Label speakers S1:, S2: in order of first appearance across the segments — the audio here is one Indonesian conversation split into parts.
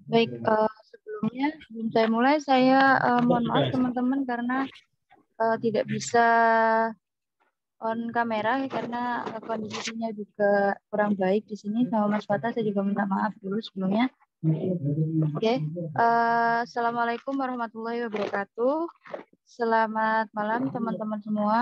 S1: Baik, sebelumnya sebelum saya mulai, saya mohon maaf teman-teman karena tidak bisa on kamera karena kondisinya juga kurang baik di sini sama Mas Fata. Saya juga minta maaf dulu sebelumnya. Oke, Assalamualaikum warahmatullahi wabarakatuh. Selamat malam teman-teman semua.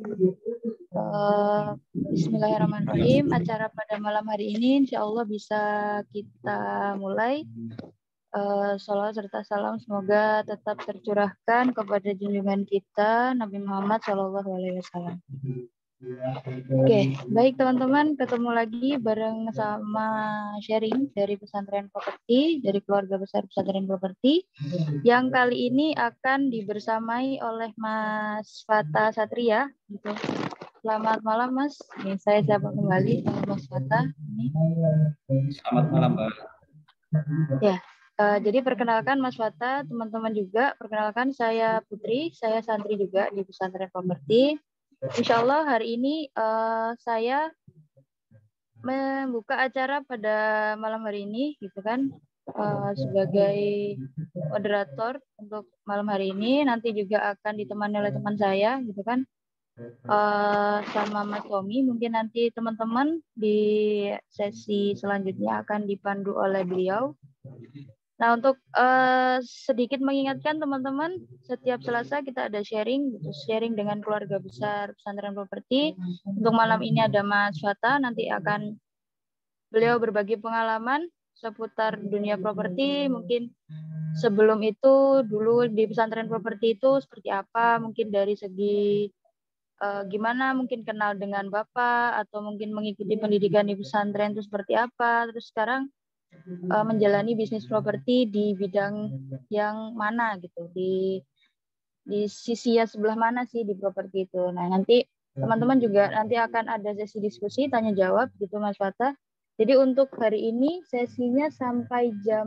S1: Bismillahirrahmanirrahim. Acara pada malam hari ini insya Allah bisa kita mulai. Salawat serta salam semoga tetap tercurahkan kepada junjungan kita Nabi Muhammad SAW. Oke, baik teman-teman, ketemu lagi bareng sama sharing dari Pesantren Properti, dari keluarga besar Pesantren Properti, yang kali ini akan dibersamai oleh Mas Fata Satria. Gitu. Selamat malam Mas, ini saya sapa kembali sama Mas Fata.
S2: Selamat malam Mbak.
S1: Ya, jadi perkenalkan Mas Fata, teman-teman juga. Perkenalkan saya Putri, saya santri juga di Pesantren Properti. Insya Allah hari ini saya membuka acara pada malam hari ini, gitu kan, sebagai moderator untuk malam hari ini. Nanti juga akan ditemani oleh teman saya, gitu kan, sama Mas Tommy. Mungkin nanti teman-teman di sesi selanjutnya akan dipandu oleh beliau. Nah, untuk sedikit mengingatkan teman-teman, setiap Selasa kita ada sharing, gitu, sharing dengan keluarga besar Pesantren Properti. Untuk malam ini ada Mas Fata, nanti akan beliau berbagi pengalaman seputar dunia properti. Mungkin sebelum itu, dulu di Pesantren Properti itu seperti apa, mungkin dari segi gimana mungkin kenal dengan Bapak, atau mungkin mengikuti pendidikan di pesantren itu seperti apa, terus sekarang menjalani bisnis properti di bidang yang mana gitu, di sisi ya sebelah mana sih di properti itu. Nah, nanti teman-teman juga nanti akan ada sesi diskusi tanya jawab gitu Mas Fata. Jadi untuk hari ini sesinya sampai jam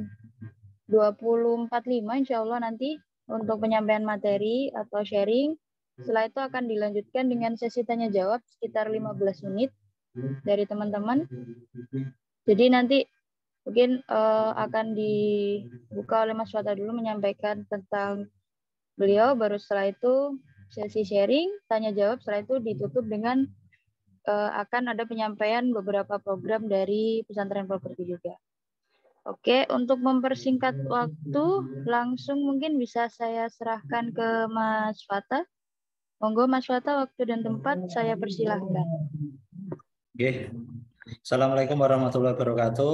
S1: 20.45 insya Allah nanti untuk penyampaian materi atau sharing. Setelah itu akan dilanjutkan dengan sesi tanya jawab sekitar 15 menit dari teman-teman. Jadi nanti mungkin akan dibuka oleh Mas Fata dulu menyampaikan tentang beliau, baru setelah itu sesi sharing, tanya jawab, setelah itu ditutup dengan akan ada penyampaian beberapa program dari Pesantren Properti juga. Oke, untuk mempersingkat waktu, langsung mungkin bisa saya serahkan ke Mas Fata. Monggo Mas Fata, waktu dan tempat saya persilahkan.
S2: Oke. Assalamualaikum warahmatullahi wabarakatuh.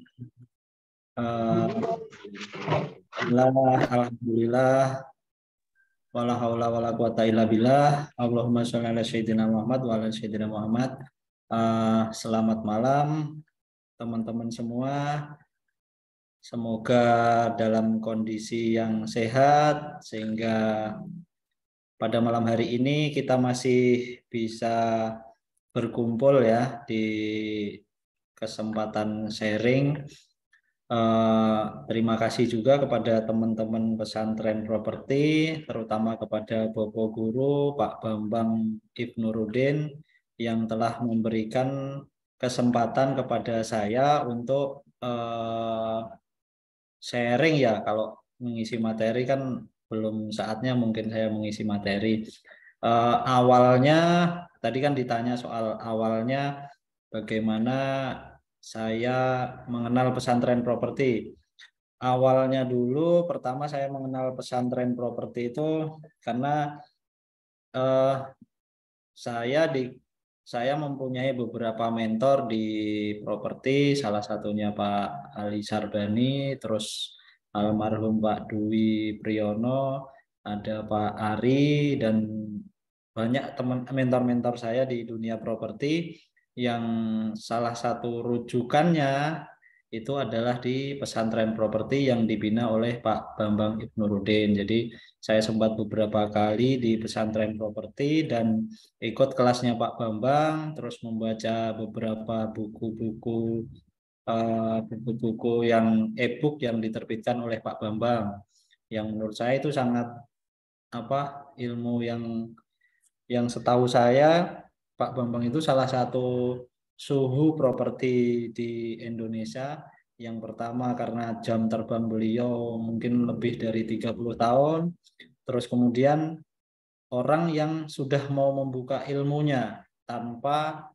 S2: Alhamdulillah. Wala haula wala quwata illa billah. Allahumma sholli ala sayyidina Muhammad wa ala sayyidina Muhammad. Selamat malam teman-teman semua. Semoga dalam kondisi yang sehat sehingga pada malam hari ini kita masih bisa berkumpul ya di kesempatan sharing. Terima kasih juga kepada teman-teman pesantren properti, terutama kepada Bapak Guru Pak Bambang Ibnuruddin yang telah memberikan kesempatan kepada saya untuk sharing ya. Kalau mengisi materi kan belum saatnya mungkin saya mengisi materi. Awalnya tadi kan ditanya soal awalnya bagaimana saya mengenal pesantren properti. Awalnya dulu pertama saya mengenal pesantren properti itu karena eh, saya mempunyai beberapa mentor di properti, salah satunya Pak Ali Sarbani, terus almarhum Pak Dwi Priyono, ada Pak Ari, dan banyak teman mentor-mentor saya di dunia properti yang salah satu rujukannya itu adalah di pesantren properti yang dibina oleh Pak Bambang Ibnuruddin. Jadi saya sempat beberapa kali di pesantren properti dan ikut kelasnya Pak Bambang, terus membaca beberapa buku-buku yang e-book yang diterbitkan oleh Pak Bambang, yang menurut saya itu sangat ilmu yang setahu saya Pak Bambang itu salah satu suhu properti di Indonesia Yang pertama karena jam terbang beliau mungkin lebih dari 30 tahun. Terus kemudian orang yang sudah mau membuka ilmunya tanpa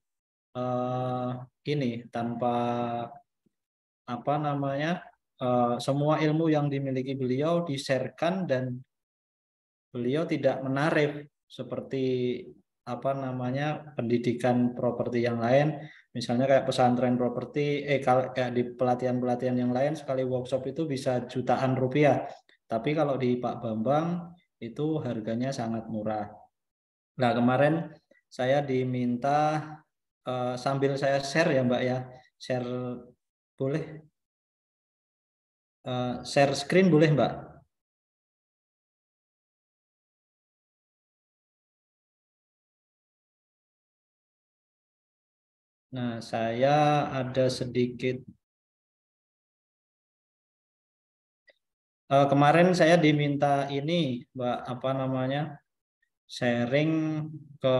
S2: tanpa apa namanya, semua ilmu yang dimiliki beliau di-sharekan dan beliau tidak menarik seperti apa namanya pendidikan properti yang lain, misalnya kayak pesantren properti, kayak di pelatihan-pelatihan yang lain sekali workshop itu bisa jutaan rupiah. Tapi kalau di Pak Bambang itu harganya sangat murah. Nah, kemarin saya diminta sambil saya share ya Mbak ya, share boleh, share screen boleh Mbak? Nah, saya ada sedikit kemarin saya diminta ini Mbak, apa namanya, sharing ke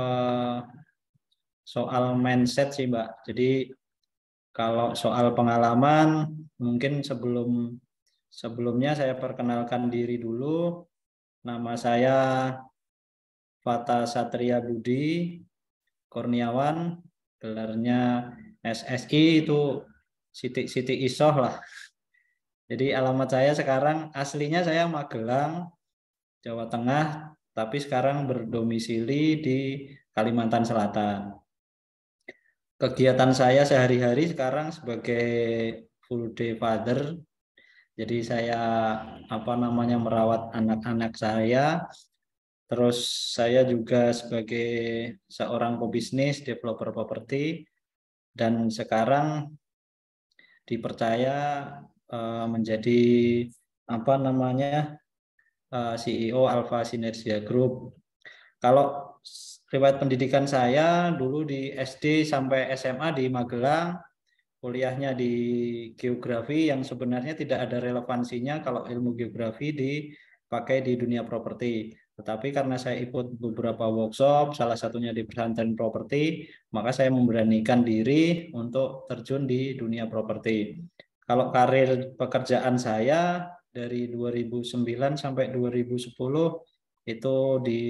S2: soal mindset sih Mbak. Jadi kalau soal pengalaman mungkin sebelumnya saya perkenalkan diri dulu. Nama saya Fata Satria Budi Kurniawan, gelarnya SSI itu Siti Isoh lah. Jadi alamat saya sekarang aslinya saya Magelang, Jawa Tengah, tapi sekarang berdomisili di Kalimantan Selatan. Kegiatan saya sehari-hari sekarang sebagai full day father. Jadi saya apa namanya merawat anak-anak saya. Terus saya juga sebagai seorang pebisnis, developer properti, dan sekarang dipercaya menjadi apa namanya CEO Alpha Sinergia Group. Kalau riwayat pendidikan saya dulu di SD sampai SMA di Magelang, kuliahnya di geografi yang sebenarnya tidak ada relevansinya kalau ilmu geografi dipakai di dunia properti. Tetapi karena saya ikut beberapa workshop, salah satunya di pesantren properti, maka saya memberanikan diri untuk terjun di dunia properti. Kalau karir pekerjaan saya dari 2009 sampai 2010 itu di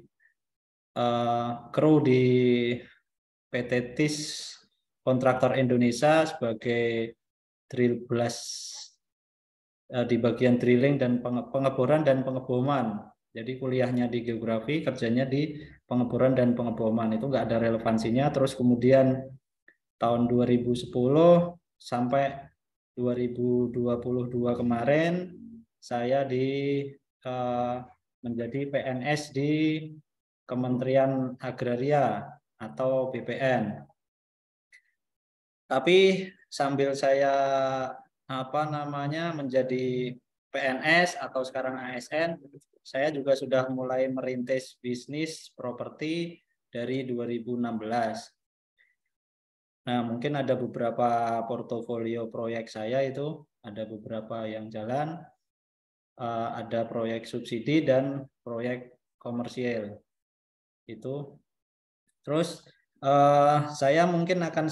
S2: kru di PT TIS Kontraktor Indonesia sebagai drill blast di bagian drilling dan pengeboran dan pengeboman. Jadi kuliahnya di geografi, kerjanya di pengeboran dan pengeboman. Itu nggak ada relevansinya. Terus kemudian tahun 2010 sampai 2022 kemarin saya menjadi PNS di Kementerian Agraria atau BPN. Tapi sambil saya apa namanya menjadi PNS atau sekarang ASN, saya juga sudah mulai merintis bisnis properti dari 2016. Nah, mungkin ada beberapa portofolio proyek saya itu, ada beberapa yang jalan, ada proyek subsidi dan proyek komersial. Itu. Terus saya mungkin akan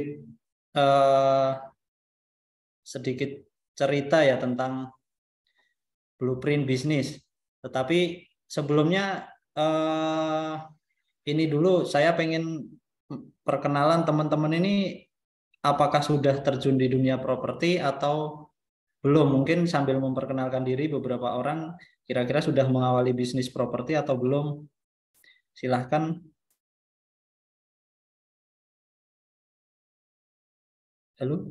S2: sedikit cerita ya tentang blueprint bisnis. Tetapi sebelumnya ini dulu saya pengen perkenalan teman-teman ini apakah sudah terjun di dunia properti atau belum. Mungkin sambil memperkenalkan diri beberapa orang kira-kira sudah mengawali bisnis properti atau belum. Silahkan. Halo.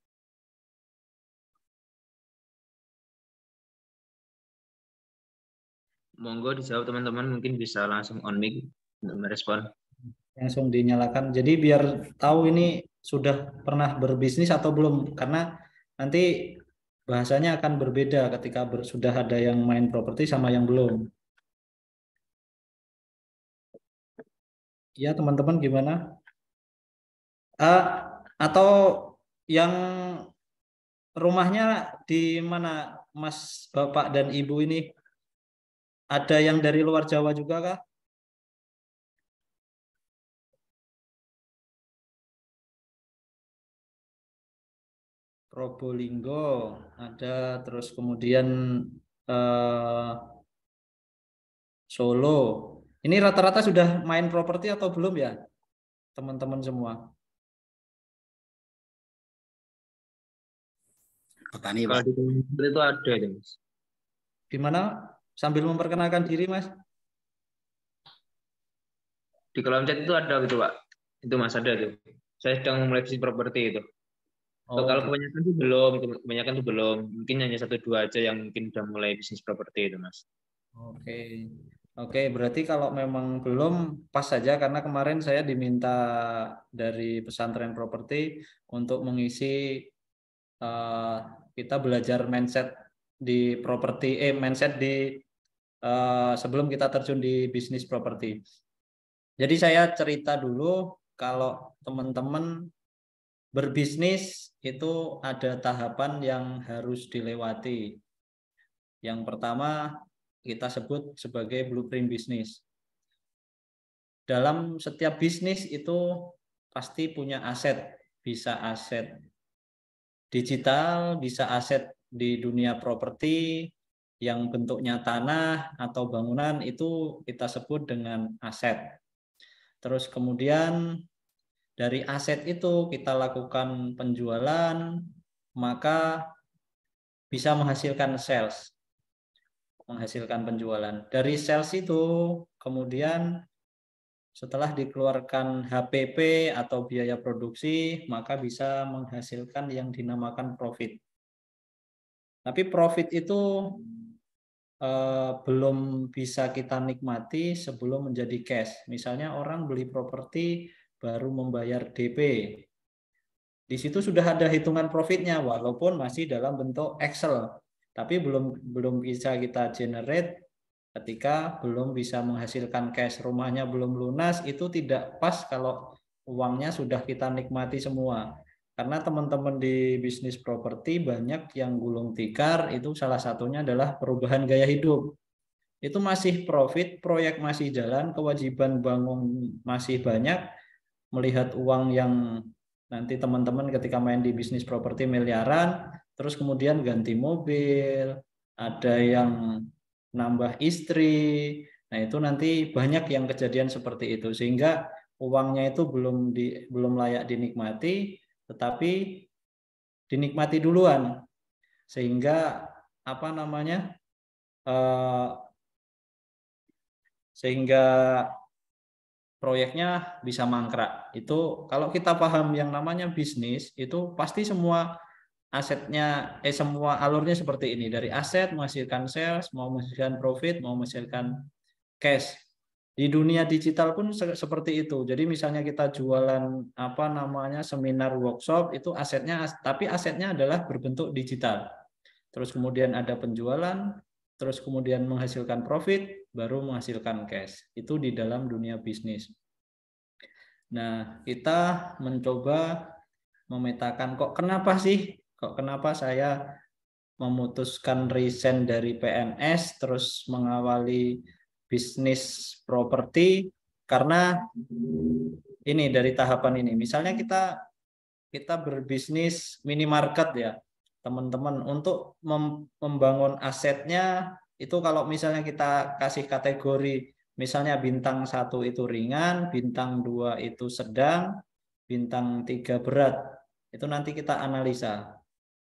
S3: Monggo dijawab teman-teman, mungkin bisa langsung on mic untuk merespon.
S2: Langsung dinyalakan. Jadi biar tahu ini sudah pernah berbisnis atau belum, karena nanti bahasanya akan berbeda ketika sudah ada yang main properti sama yang belum. Ya teman-teman gimana? Atau yang rumahnya di mana Mas, Bapak dan Ibu ini? Ada yang dari luar Jawa juga kah? Probolinggo ada, terus kemudian Solo. Ini rata-rata sudah main properti atau belum ya, teman-teman semua?
S4: Petani,
S3: Kalau
S4: Pak.
S3: di Kalimantan itu ada ya, Mas.
S2: Gimana? Sambil memperkenalkan diri, Mas.
S3: Di Kalimantan itu ada gitu, Pak. Itu Mas ada tuh. Saya sedang memulai bisnis properti itu.
S2: Oh,
S3: Kalau
S2: gitu.
S3: kebanyakan tuh belum, kebanyakan tuh belum. Mungkin hanya 1-2 aja yang mungkin udah mulai bisnis properti itu, Mas.
S2: Oke. Oke, berarti kalau memang belum, pas saja karena kemarin saya diminta dari pesantren properti untuk mengisi kita belajar mindset di properti, mindset di sebelum kita terjun di bisnis properti. Jadi saya cerita dulu, kalau teman-teman berbisnis itu ada tahapan yang harus dilewati. Yang pertama kita sebut sebagai blueprint bisnis. Dalam setiap bisnis itu pasti punya aset, bisa aset digital, bisa aset di dunia properti yang bentuknya tanah atau bangunan, itu kita sebut dengan aset. Terus kemudian dari aset itu kita lakukan penjualan, maka bisa menghasilkan sales, menghasilkan penjualan. Dari sales itu kemudian setelah dikeluarkan HPP atau biaya produksi, maka bisa menghasilkan yang dinamakan profit. Tapi profit itu belum bisa kita nikmati sebelum menjadi cash. Misalnya orang beli properti baru membayar DP. Di situ sudah ada hitungan profitnya walaupun masih dalam bentuk Excel. Tapi belum bisa kita generate ketika belum bisa menghasilkan cash. Rumahnya belum lunas, itu tidak pas kalau uangnya sudah kita nikmati semua. Karena teman-teman di bisnis properti banyak yang gulung tikar, itu salah satunya adalah perubahan gaya hidup. Itu masih profit, proyek masih jalan, kewajiban bangun masih banyak, melihat uang yang nanti teman-teman ketika main di bisnis properti miliaran, terus kemudian ganti mobil, ada yang nambah istri. Nah, itu nanti banyak yang kejadian seperti itu, sehingga uangnya itu belum layak dinikmati, tetapi dinikmati duluan, sehingga apa namanya? Sehingga proyeknya bisa mangkrak. Itu kalau kita paham yang namanya bisnis, itu pasti semua asetnya, semua alurnya seperti ini. Dari aset menghasilkan sales, mau menghasilkan profit, mau menghasilkan cash. Di dunia digital pun seperti itu. Jadi misalnya kita jualan apa namanya seminar, workshop, itu asetnya, tapi asetnya adalah berbentuk digital. Terus kemudian ada penjualan, terus kemudian menghasilkan profit, baru menghasilkan cash. Itu di dalam dunia bisnis. Nah, kita mencoba memetakan kok kenapa saya memutuskan resign dari PNS terus mengawali bisnis properti, karena ini dari tahapan ini. Misalnya kita berbisnis minimarket ya, teman-teman, untuk membangun asetnya itu kalau misalnya kita kasih kategori, misalnya bintang 1 itu ringan, bintang 2 itu sedang, bintang 3 berat. Itu nanti kita analisa.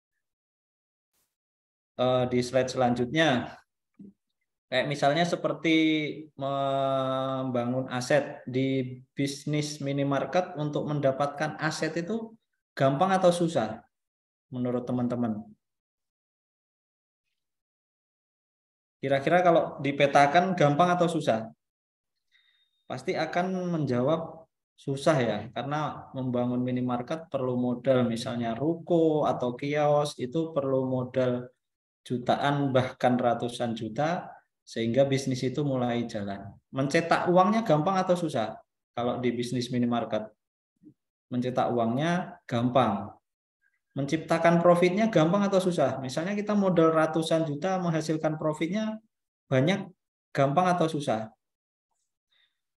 S2: Di slide selanjutnya, kayak misalnya seperti membangun aset di bisnis minimarket, untuk mendapatkan aset itu gampang atau susah menurut teman-teman? Kira-kira kalau dipetakan gampang atau susah? Pasti akan menjawab susah ya, karena membangun minimarket perlu modal, misalnya ruko atau kios itu perlu modal jutaan bahkan ratusan juta, sehingga bisnis itu mulai jalan. Mencetak uangnya gampang atau susah? Kalau di bisnis minimarket, mencetak uangnya gampang. Menciptakan profitnya gampang atau susah? Misalnya kita modal ratusan juta, menghasilkan profitnya banyak, gampang atau susah?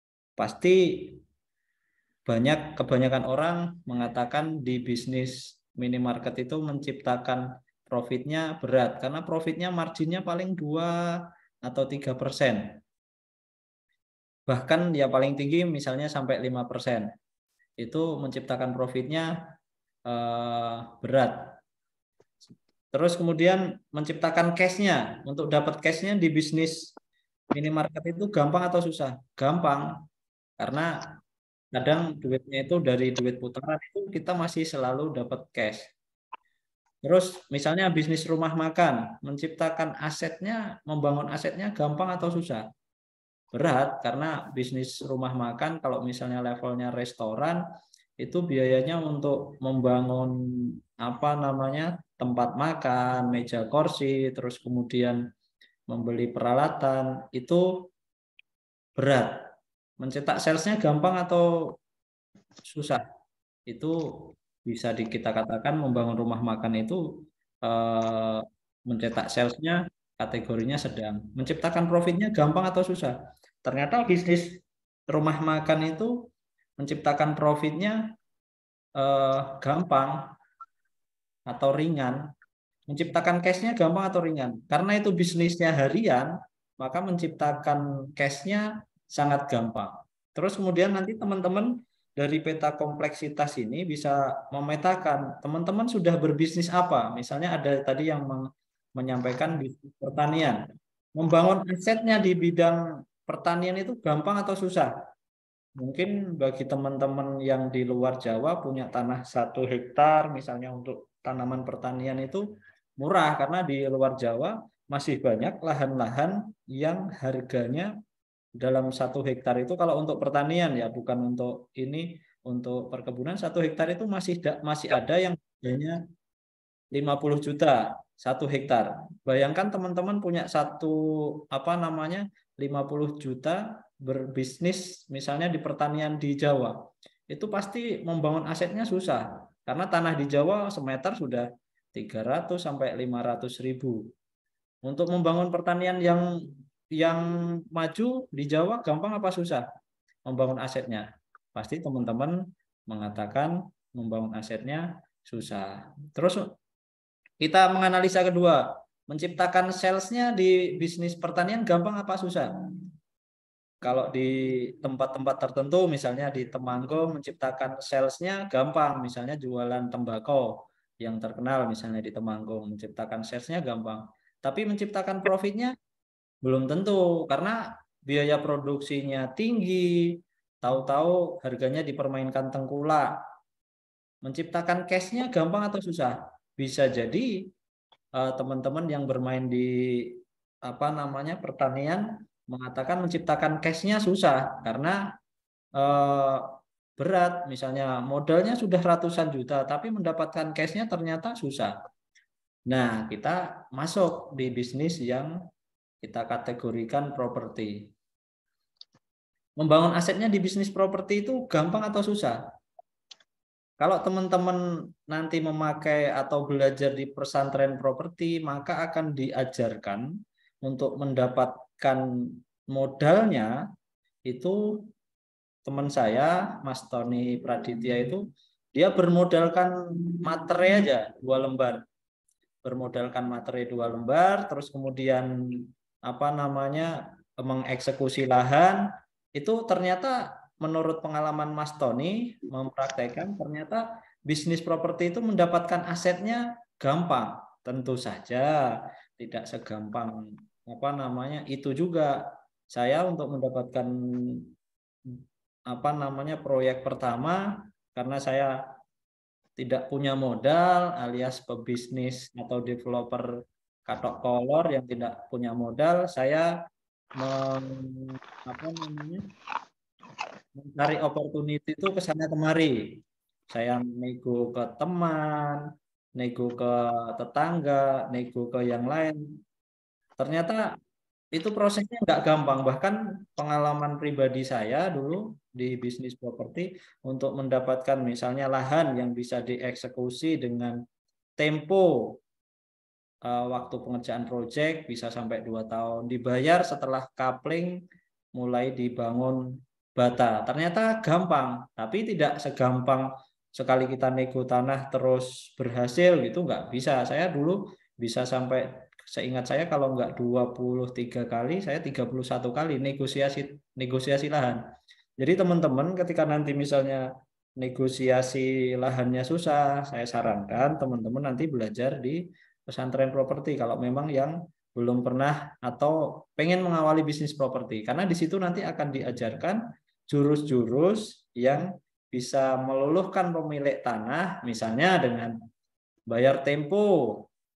S2: Pasti kebanyakan orang mengatakan di bisnis minimarket itu menciptakan profitnya berat karena profitnya marginnya paling 2 atau 3%. Bahkan ya paling tinggi misalnya sampai 5%. Itu menciptakan profitnya berat. Terus kemudian menciptakan cash-nya. Untuk dapat cash-nya di bisnis minimarket itu gampang atau susah? Gampang. Karena kadang duitnya itu dari duit putaran itu kita masih selalu dapat cash. Terus misalnya bisnis rumah makan, menciptakan asetnya, membangun asetnya gampang atau susah? Berat, karena bisnis rumah makan kalau misalnya levelnya restoran, itu biayanya untuk membangun tempat makan, meja kursi, terus kemudian membeli peralatan, itu berat. Mencetak salesnya gampang atau susah? Itu bisa kita katakan membangun rumah makan itu mencetak salesnya kategorinya sedang. Menciptakan profitnya gampang atau susah? Ternyata bisnis rumah makan itu menciptakan profitnya gampang atau ringan. Menciptakan cash-nya gampang atau ringan? Karena itu bisnisnya harian, maka menciptakan cash-nya sangat gampang. Terus kemudian nanti teman-teman dari peta kompleksitas ini bisa memetakan teman-teman sudah berbisnis apa. Misalnya ada tadi yang menyampaikan bisnis pertanian. Membangun asetnya di bidang pertanian itu gampang atau susah? Mungkin bagi teman-teman yang di luar Jawa punya tanah 1 hektar misalnya untuk tanaman pertanian itu murah, karena di luar Jawa masih banyak lahan-lahan yang harganya dalam 1 hektar itu, kalau untuk pertanian ya, bukan untuk ini, untuk perkebunan 1 hektar itu masih ada yang harganya 50 juta 1 hektar. Bayangkan teman-teman punya 50 juta berbisnis misalnya di pertanian di Jawa. Itu pasti membangun asetnya susah. Karena tanah di Jawa semeter sudah 300 sampai 500 ribu. Untuk membangun pertanian yang maju di Jawa gampang apa susah membangun asetnya? Pasti teman-teman mengatakan membangun asetnya susah. Terus kita menganalisa kedua, menciptakan salesnya di bisnis pertanian gampang apa susah? Kalau di tempat-tempat tertentu, misalnya di Temanggung, menciptakan salesnya gampang, misalnya jualan tembakau yang terkenal misalnya di Temanggung, menciptakan salesnya gampang. Tapi menciptakan profitnya belum tentu, karena biaya produksinya tinggi, tahu-tahu harganya dipermainkan tengkulak. Menciptakan cash-nya gampang atau susah? Bisa jadi teman-teman yang bermain di pertanian mengatakan menciptakan cash-nya susah karena berat, misalnya modalnya sudah ratusan juta tapi mendapatkan cash-nya ternyata susah. Nah, kita masuk di bisnis yang kita kategorikan properti. Membangun asetnya di bisnis properti itu gampang atau susah? Kalau teman-teman nanti memakai atau belajar di pesantren properti, maka akan diajarkan untuk mendapatkan modalnya itu. Teman saya, Mas Tony Praditya itu, dia bermodalkan materai aja 2 lembar. Bermodalkan materai 2 lembar, terus kemudian mengeksekusi lahan, itu ternyata menurut pengalaman Mas Tony mempraktekkan, ternyata bisnis properti itu mendapatkan asetnya gampang. Tentu saja tidak segampang itu juga. Saya untuk mendapatkan proyek pertama, karena saya tidak punya modal alias pebisnis atau developer katok kolor yang tidak punya modal, saya mencari opportunity itu ke sana kemari. Saya nego ke teman, nego ke tetangga, nego ke yang lain. Ternyata itu prosesnya nggak gampang. Bahkan pengalaman pribadi saya dulu di bisnis properti, untuk mendapatkan misalnya lahan yang bisa dieksekusi dengan tempo waktu pengerjaan proyek bisa sampai 2 tahun, dibayar setelah coupling mulai dibangun bata. Ternyata gampang, tapi tidak segampang sekali kita nego tanah terus berhasil gitu nggak bisa. Saya dulu bisa sampai, seingat saya kalau nggak 23 kali, saya 31 kali negosiasi lahan. Jadi teman-teman ketika nanti misalnya negosiasi lahannya susah, saya sarankan teman-teman nanti belajar di pesantren properti kalau memang yang belum pernah atau pengen mengawali bisnis properti. Karena di situ nanti akan diajarkan jurus-jurus yang bisa meluluhkan pemilik tanah, misalnya dengan bayar tempo,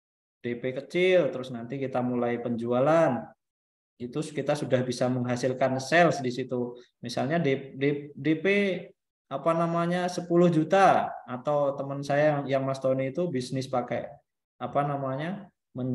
S2: DP kecil, terus nanti kita mulai penjualan, itu kita sudah bisa menghasilkan sales di situ. Misalnya DP apa namanya 10 juta, atau teman saya yang Mas Tony itu bisnis pakai apa namanya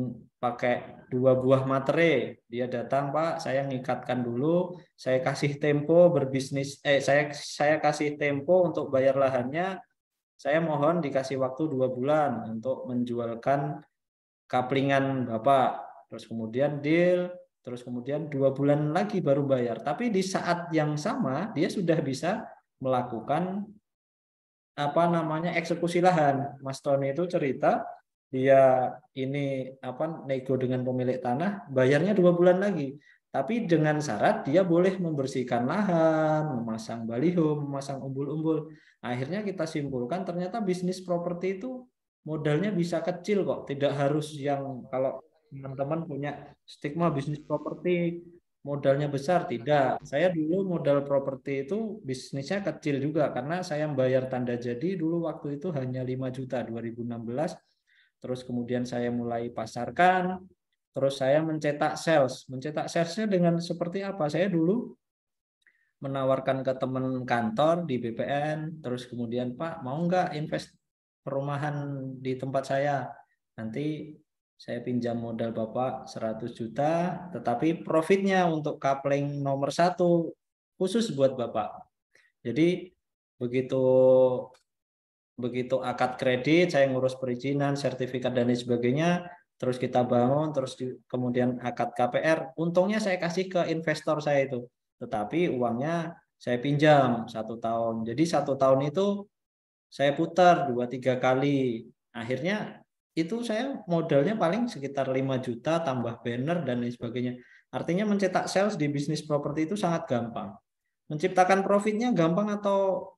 S2: pakai 2 buah materai. Dia datang, Pak, saya ngikatkan dulu, saya kasih tempo berbisnis, saya kasih tempo untuk bayar lahannya, saya mohon dikasih waktu 2 bulan untuk menjualkan kaplingan Bapak, terus kemudian deal, terus kemudian 2 bulan lagi baru bayar. Tapi di saat yang sama dia sudah bisa melakukan apa namanya eksekusi lahan. Mas Tony itu cerita dia ini apa nego dengan pemilik tanah, bayarnya 2 bulan lagi. Tapi dengan syarat dia boleh membersihkan lahan, memasang baliho, memasang umbul-umbul. Akhirnya kita simpulkan ternyata bisnis properti itu modalnya bisa kecil kok. Tidak harus yang kalau teman-teman punya stigma bisnis properti modalnya besar, tidak. Saya dulu modal properti itu bisnisnya kecil juga karena saya membayar tanda jadi dulu waktu itu hanya 5 juta 2016. Terus kemudian saya mulai pasarkan, terus saya mencetak sales. Mencetak salesnya dengan seperti apa? Saya dulu menawarkan ke teman kantor di BPN, terus kemudian, Pak, mau nggak invest perumahan di tempat saya? Nanti saya pinjam modal Bapak 100 juta, tetapi profitnya untuk kapling nomor 1 khusus buat Bapak. Jadi begitu akad kredit, saya ngurus perizinan, sertifikat dan lain sebagainya, terus kita bangun, terus kemudian akad KPR, untungnya saya kasih ke investor saya itu, tetapi uangnya saya pinjam 1 tahun. Jadi 1 tahun itu saya putar 2-3 kali. Akhirnya itu saya modalnya paling sekitar 5 juta tambah banner dan lain sebagainya. Artinya mencetak sales di bisnis properti itu sangat gampang. Menciptakan profitnya gampang atau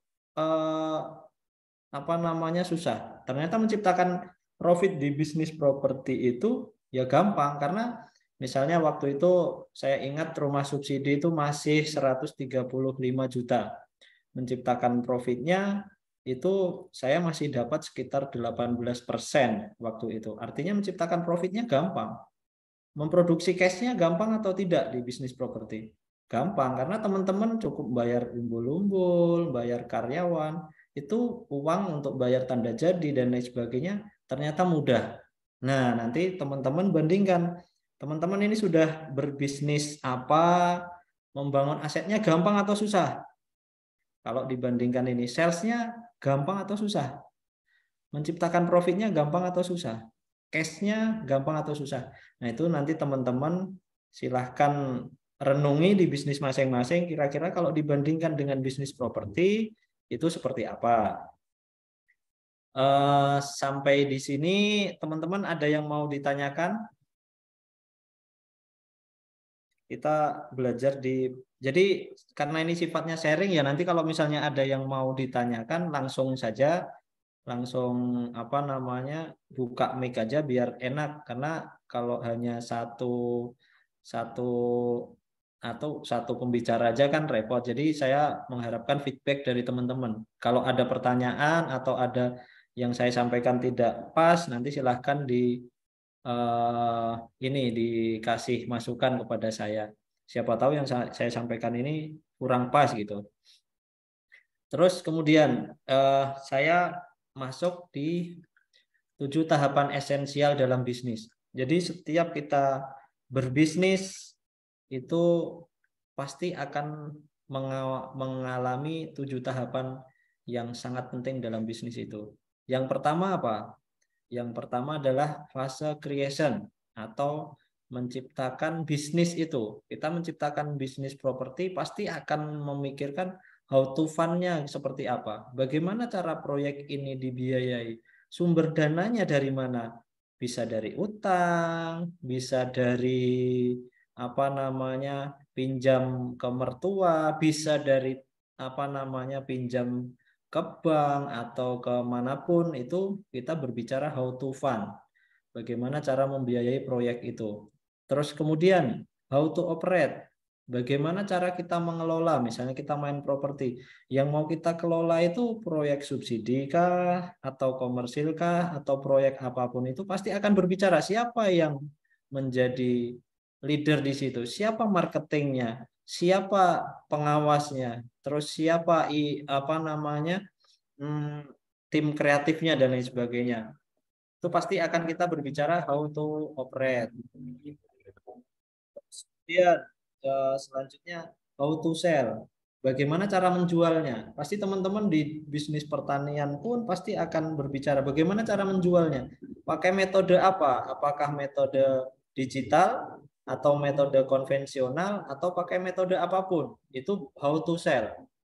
S2: apa namanya susah. Ternyata menciptakan profit di bisnis properti itu ya gampang, karena misalnya waktu itu saya ingat rumah subsidi itu masih 135 juta. Menciptakan profitnya itu saya masih dapat sekitar 18% waktu itu. Artinya menciptakan profitnya gampang. Memproduksi cash-nya gampang atau tidak di bisnis properti? Gampang, karena teman-teman cukup bayar umbul-umbul, bayar karyawan, itu uang untuk bayar tanda jadi dan lain sebagainya ternyata mudah. Nah, nanti teman-teman bandingkan, teman-teman ini sudah berbisnis apa, membangun asetnya gampang atau susah? Kalau dibandingkan ini, salesnya gampang atau susah? Menciptakan profitnya gampang atau susah? Cash-nya gampang atau susah? Nah, itu nanti teman-teman silahkan renungi di bisnis masing-masing, kira-kira kalau dibandingkan dengan bisnis properti itu seperti apa. Sampai di sini teman-teman ada yang mau ditanyakan? Kita belajar jadi karena ini sifatnya sharing ya, nanti kalau misalnya ada yang mau ditanyakan langsung saja, langsung apa namanya buka mic aja biar enak, karena kalau hanya satu atau satu pembicara aja kan repot. Jadi saya mengharapkan feedback dari teman-teman. Kalau ada pertanyaan atau ada yang saya sampaikan tidak pas, nanti silahkan ini dikasih masukan kepada saya. Siapa tahu yang saya sampaikan ini kurang pas gitu. Terus kemudian saya masuk di 7 tahapan esensial dalam bisnis. Jadi setiap kita berbisnis itu pasti akan mengalami 7 tahapan yang sangat penting dalam bisnis itu. Yang pertama apa? Yang pertama adalah fase creation atau menciptakan bisnis itu. Kita menciptakan bisnis properti pasti akan memikirkan how to fund-nya seperti apa, bagaimana cara proyek ini dibiayai, sumber dananya dari mana, bisa dari utang, bisa dari apa namanya pinjam ke mertua, bisa dari apa namanya pinjam ke bank atau ke manapun. Itu kita berbicara how to fund, bagaimana cara membiayai proyek itu. Terus kemudian how to operate, bagaimana cara kita mengelola, misalnya kita main properti, yang mau kita kelola itu proyek subsidi kah, atau komersil kah, atau proyek apapun, itu pasti akan berbicara siapa yang menjadi leader di situ, siapa marketingnya, siapa pengawasnya, terus siapa apa namanya tim kreatifnya dan lain sebagainya. Itu pasti akan kita berbicara how to operate. Kemudian selanjutnya how to sell. Bagaimana cara menjualnya? Pasti teman-teman di bisnis pertanian pun pasti akan berbicara bagaimana cara menjualnya. Pakai metode apa? Apakah metode digital atau metode konvensional atau pakai metode apapun? Itu how to sell.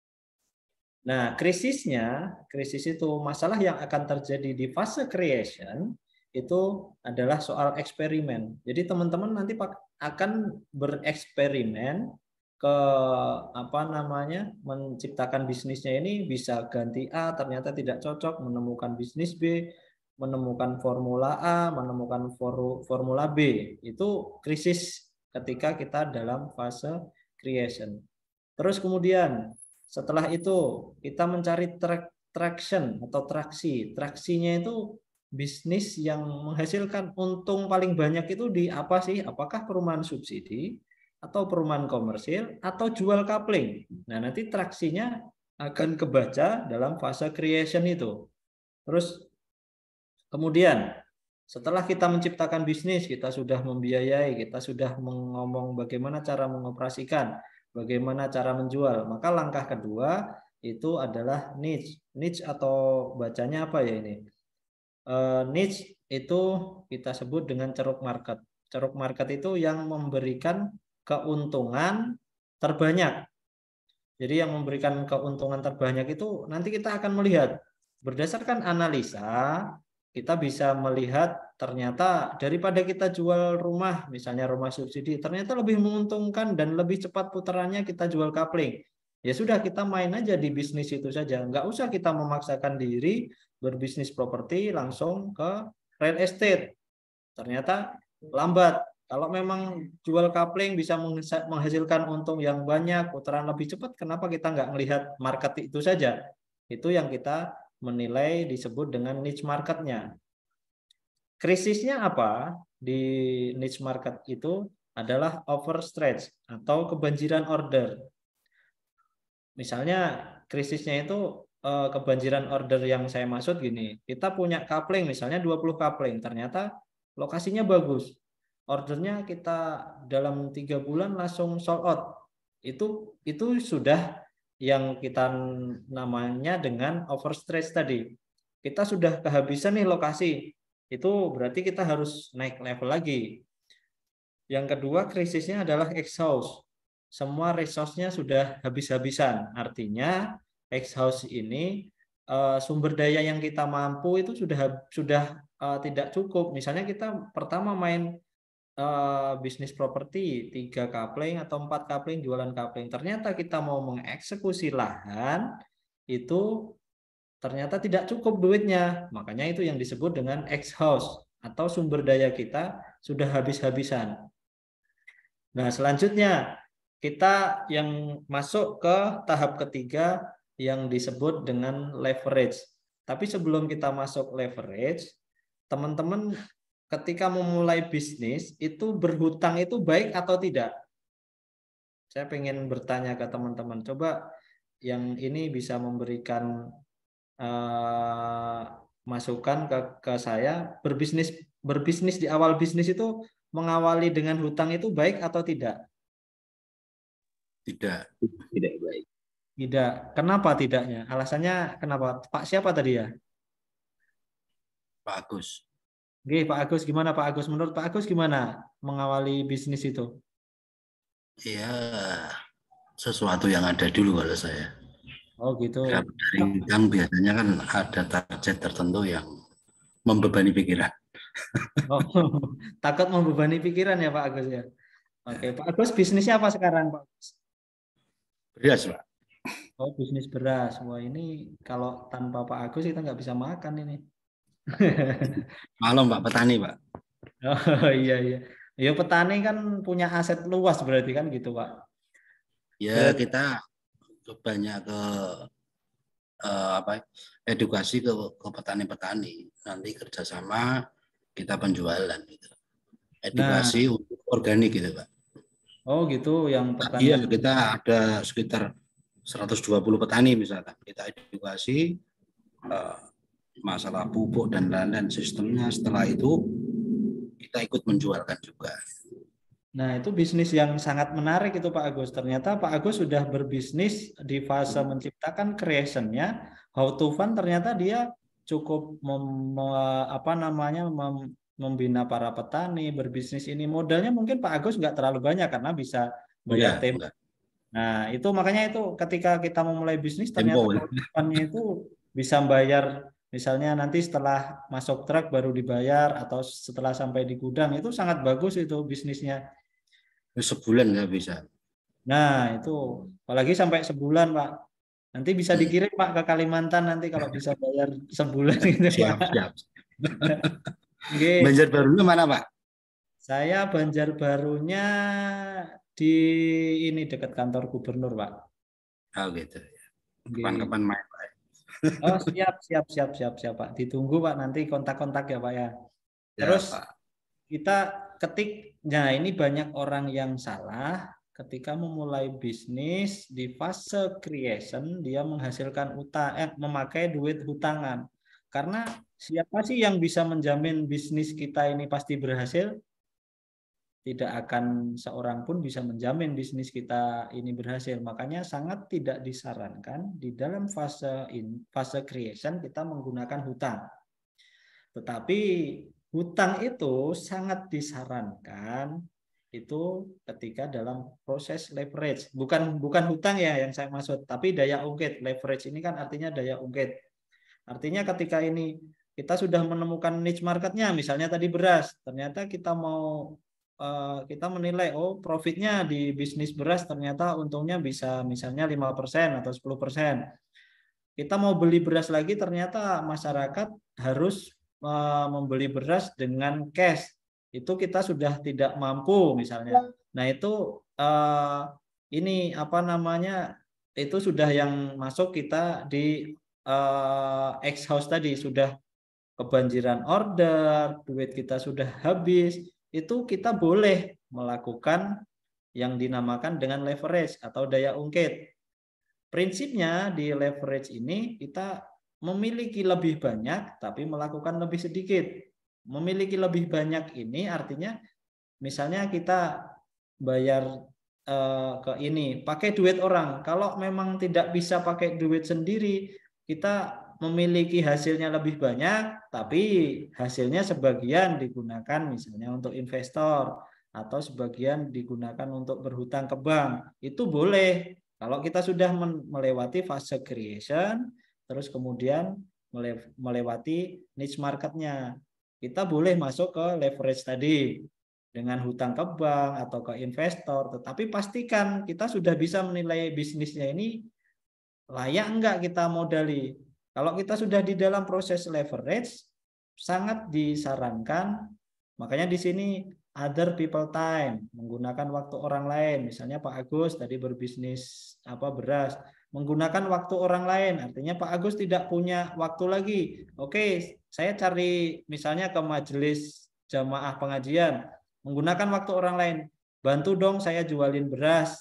S2: Nah, krisis itu masalah yang akan terjadi di fase creation itu adalah soal eksperimen. Jadi teman-teman nanti akan bereksperimen ke apa namanya menciptakan bisnisnya ini, bisa ganti A ternyata tidak cocok, menemukan bisnis B, menemukan formula A, menemukan formula B. Itu krisis ketika kita dalam fase creation. Terus kemudian setelah itu kita mencari traction atau traksi. Traksinya itu bisnis yang menghasilkan untung paling banyak itu di apa sih? Apakah perumahan subsidi atau perumahan komersil atau jual kapling? Nah, nanti traksinya akan kebaca dalam fase creation itu. Terus kemudian setelah kita menciptakan bisnis, kita sudah membiayai, kita sudah ngomong bagaimana cara mengoperasikan, bagaimana cara menjual. Maka langkah kedua itu adalah niche. Niche atau bacanya apa ya ini? Niche itu kita sebut dengan ceruk market. Ceruk market itu yang memberikan keuntungan terbanyak. Jadi yang memberikan keuntungan terbanyak itu nanti kita akan melihat berdasarkan analisa, kita bisa melihat ternyata daripada kita jual rumah, misalnya rumah subsidi, ternyata lebih menguntungkan dan lebih cepat putarannya kita jual kapling. Ya sudah, kita main aja di bisnis itu saja. Nggak usah kita memaksakan diri berbisnis properti langsung ke real estate. Ternyata lambat. Kalau memang jual kapling bisa menghasilkan untung yang banyak, putaran lebih cepat, kenapa kita nggak melihat market itu saja? Itu yang kita menilai disebut dengan niche marketnya. Krisisnya apa di niche market itu adalah overstretch atau kebanjiran order. Misalnya krisisnya itu kebanjiran order yang saya maksud gini, kita punya kapling misalnya 20 kapling, ternyata lokasinya bagus. Ordernya kita dalam 3 bulan langsung sold out. Itu sudah yang kita namanya dengan overstretch tadi. Kita sudah kehabisan nih lokasi. Itu berarti kita harus naik level lagi. Yang kedua krisisnya adalah exhaust. Semua resource-nya sudah habis-habisan. Artinya exhaust ini sumber daya yang kita mampu itu sudah tidak cukup. Misalnya kita pertama main bisnis properti 3 kapling atau 4 kapling, jualan kapling. Ternyata kita mau mengeksekusi lahan itu ternyata tidak cukup duitnya. Makanya itu yang disebut dengan exhaust atau sumber daya kita sudah habis-habisan. Nah, selanjutnya kita yang masuk ke tahap ketiga yang disebut dengan leverage. Tapi sebelum kita masuk leverage, teman-teman ketika memulai bisnis itu berhutang itu baik atau tidak? Saya ingin bertanya ke teman-teman. Coba yang ini bisa memberikan masukan ke saya. Berbisnis di awal bisnis itu mengawali dengan hutang itu baik atau tidak?
S4: Tidak baik.
S2: Tidak. Kenapa tidaknya? Alasannya kenapa? Pak siapa tadi ya?
S4: Pak Agus.
S2: Oke, Pak Agus, gimana Pak Agus? Menurut Pak Agus gimana mengawali bisnis itu?
S4: Ya, sesuatu yang ada dulu kalau saya.
S2: Oh gitu.
S4: Dari bank biasanya kan ada target tertentu yang membebani pikiran.
S2: Oh, takut membebani pikiran ya Pak Agus ya. Oke, Pak Agus bisnisnya apa sekarang Pak?
S4: Beras, Pak.
S2: Oh, bisnis beras. Wah, ini kalau tanpa Pak Agus kita nggak bisa makan ini.
S4: Maklum Pak, petani Pak.
S2: Oh iya iya. Ya petani kan punya aset luas berarti kan gitu Pak.
S4: Ya kita banyak ke edukasi ke petani-petani. Nanti kerjasama kita penjualan gitu. Edukasi untuk organik gitu Pak.
S2: Oh gitu, yang
S4: Iya,
S2: pertanian.
S4: kita ada sekitar 120 petani misalkan. Kita edukasi masalah pupuk dan lain-lain sistemnya. Setelah itu kita ikut menjualkan juga.
S2: Nah, itu bisnis yang sangat menarik itu Pak Agus. Ternyata Pak Agus sudah berbisnis di fase menciptakan creation-nya. How to Fund ternyata dia cukup membina para petani, berbisnis ini. Modalnya mungkin Pak Agus nggak terlalu banyak karena bisa bayar tempo. Nah, itu makanya itu ketika kita memulai bisnis ternyata keuntungannya itu bisa bayar, misalnya nanti setelah masuk truk baru dibayar atau setelah sampai di gudang, itu sangat bagus itu bisnisnya.
S4: Sebulan nggak bisa.
S2: Nah, itu apalagi sampai sebulan Pak. Nanti bisa dikirim Pak ke Kalimantan nanti kalau bisa bayar sebulan gitu
S4: Siap,
S2: Pak.
S4: siap.
S2: Okay.
S4: Banjarbarunya mana Pak?
S2: Saya Banjarbarunya di ini dekat kantor gubernur Pak.
S4: Oh gitu. Kapan-kapan main Pak.
S2: Oh siap Pak. Ditunggu Pak nanti kontak-kontak ya Pak ya. Terus
S4: ya, Pak.
S2: Kita nah ini banyak orang yang salah ketika memulai bisnis di fase creation dia menghasilkan memakai duit hutangan. Karena siapa sih yang bisa menjamin bisnis kita ini pasti berhasil? Tidak akan seorang pun bisa menjamin bisnis kita ini berhasil. Makanya sangat tidak disarankan di dalam fase creation kita menggunakan hutang. Tetapi hutang itu sangat disarankan itu ketika dalam proses leverage. Bukan hutang ya yang saya maksud, tapi daya ungkit. Leverage ini kan artinya daya ungkit. Artinya ketika ini kita sudah menemukan niche marketnya, misalnya tadi beras, ternyata kita menilai profitnya di bisnis beras ternyata untungnya bisa misalnya 5% atau 10%. Kita mau beli beras lagi ternyata masyarakat harus membeli beras dengan cash. Itu kita sudah tidak mampu misalnya. Nah, itu itu sudah yang masuk kita di ex-house tadi, sudah kebanjiran order, duit kita sudah habis. Itu kita boleh melakukan yang dinamakan dengan leverage atau daya ungkit. Prinsipnya di leverage ini kita memiliki lebih banyak tapi melakukan lebih sedikit. Memiliki lebih banyak ini artinya misalnya kita bayar ke ini pakai duit orang. Kalau memang tidak bisa pakai duit sendiri, kita memiliki hasilnya lebih banyak, tapi hasilnya sebagian digunakan misalnya untuk investor atau sebagian digunakan untuk berhutang ke bank. Itu boleh. Kalau kita sudah melewati fase creation, terus kemudian melewati niche marketnya, kita boleh masuk ke leverage tadi dengan hutang ke bank atau ke investor. Tetapi pastikan kita sudah bisa menilai bisnisnya ini layak enggak kita modali. Kalau kita sudah di dalam proses leverage, sangat disarankan, makanya di sini other people time, menggunakan waktu orang lain. Misalnya Pak Agus tadi berbisnis beras, menggunakan waktu orang lain, artinya Pak Agus tidak punya waktu lagi. Oke, saya cari misalnya ke majelis jamaah pengajian, menggunakan waktu orang lain. Bantu dong saya jualin beras.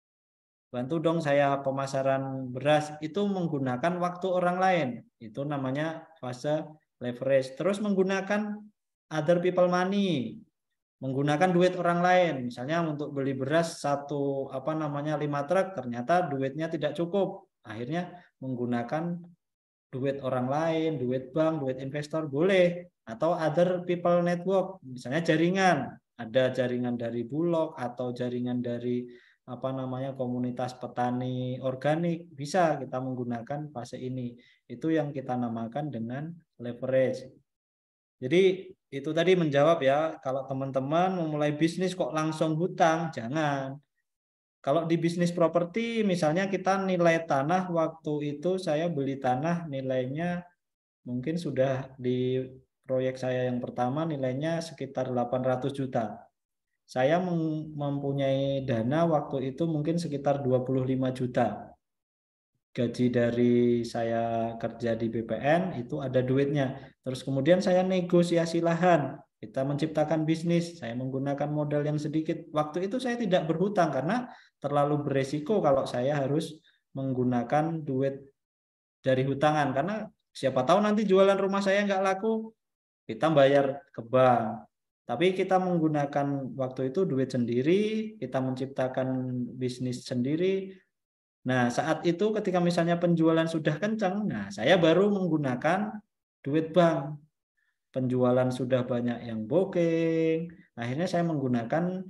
S2: Bantu dong saya pemasaran beras, itu menggunakan waktu orang lain. Itu namanya fase leverage. Terus menggunakan other people money, menggunakan duit orang lain. Misalnya untuk beli beras 5 truk, ternyata duitnya tidak cukup. Akhirnya menggunakan duit orang lain, duit bank, duit investor boleh. Atau other people network, misalnya jaringan. Ada jaringan dari Bulog atau jaringan dari komunitas petani organik, bisa kita menggunakan fase ini. Itu yang kita namakan dengan leverage. Jadi itu tadi menjawab ya, kalau teman-teman memulai bisnis kok langsung hutang, jangan. Kalau di bisnis properti misalnya kita nilai tanah, waktu itu saya beli tanah nilainya mungkin sudah di proyek saya yang pertama nilainya sekitar 800 juta. Saya mempunyai dana waktu itu mungkin sekitar 25 juta. Gaji dari saya kerja di BPN itu ada duitnya. Terus kemudian saya negosiasi lahan. Kita menciptakan bisnis, saya menggunakan modal yang sedikit. Waktu itu saya tidak berhutang karena terlalu beresiko kalau saya harus menggunakan duit dari hutangan. Karena siapa tahu nanti jualan rumah saya nggak laku, kita bayar ke bank. Tapi kita menggunakan waktu itu duit sendiri, kita menciptakan bisnis sendiri. Nah, saat itu ketika misalnya penjualan sudah kencang, nah saya baru menggunakan duit bank. Penjualan sudah banyak yang booking, akhirnya saya menggunakan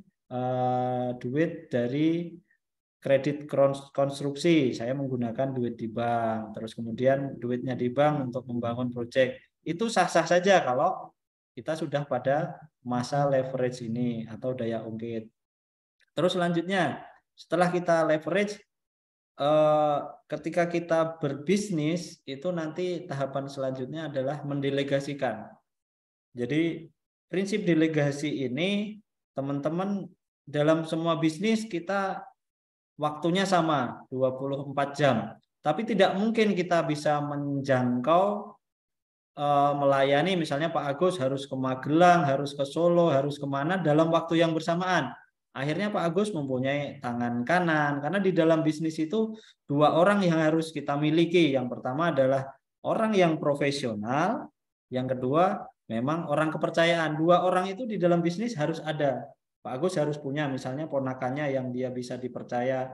S2: duit dari kredit konstruksi. Saya menggunakan duit di bank, terus kemudian duitnya di bank untuk membangun proyek. Itu sah-sah saja kalau kita sudah pada masa leverage ini atau daya ungkit. Terus selanjutnya, setelah kita leverage, ketika kita berbisnis, itu nanti tahapan selanjutnya adalah mendelegasikan. Jadi prinsip delegasi ini, teman-teman, dalam semua bisnis kita waktunya sama, 24 jam. Tapi tidak mungkin kita bisa menjangkau melayani, misalnya Pak Agus harus ke Magelang, harus ke Solo, harus kemana dalam waktu yang bersamaan. Akhirnya Pak Agus mempunyai tangan kanan, karena di dalam bisnis itu dua orang yang harus kita miliki. Yang pertama adalah orang yang profesional, yang kedua memang orang kepercayaan. Dua orang itu di dalam bisnis harus ada. Pak Agus harus punya misalnya ponakannya yang dia bisa dipercaya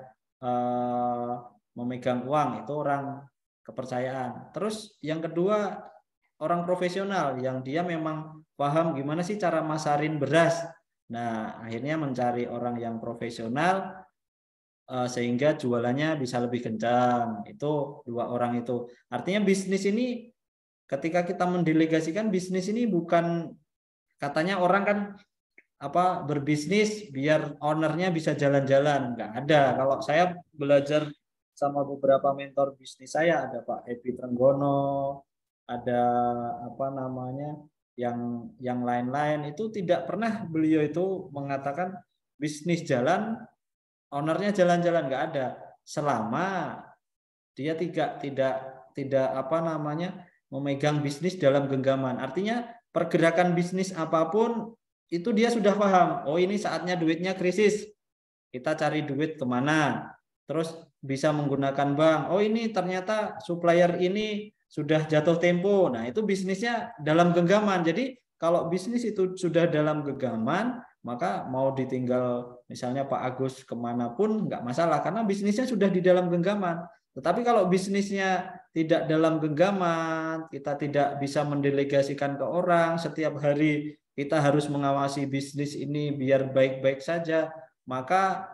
S2: memegang uang, itu orang kepercayaan. Terus yang kedua orang profesional yang dia memang paham gimana sih cara masarin beras. Nah, akhirnya mencari orang yang profesional sehingga jualannya bisa lebih kencang. Itu dua orang itu. Artinya bisnis ini ketika kita mendelegasikan bisnis ini bukan, katanya orang kan berbisnis biar ownernya bisa jalan-jalan. Nggak ada. Kalau saya belajar sama beberapa mentor bisnis saya, ada Pak Epi Trenggono, ada yang lain-lain, itu tidak pernah beliau itu mengatakan bisnis jalan ownernya jalan-jalan, nggak ada, selama dia tidak memegang bisnis dalam genggaman. Artinya pergerakan bisnis apapun itu dia sudah paham, oh ini saatnya duitnya krisis, kita cari duit kemana, terus bisa menggunakan bank, oh ini ternyata supplier ini sudah jatuh tempo. Nah, itu bisnisnya dalam genggaman. Jadi kalau bisnis itu sudah dalam genggaman, maka mau ditinggal misalnya Pak Agus kemanapun nggak masalah, karena bisnisnya sudah di dalam genggaman. Tetapi kalau bisnisnya tidak dalam genggaman, kita tidak bisa mendelegasikan ke orang, setiap hari kita harus mengawasi bisnis ini biar baik-baik saja, maka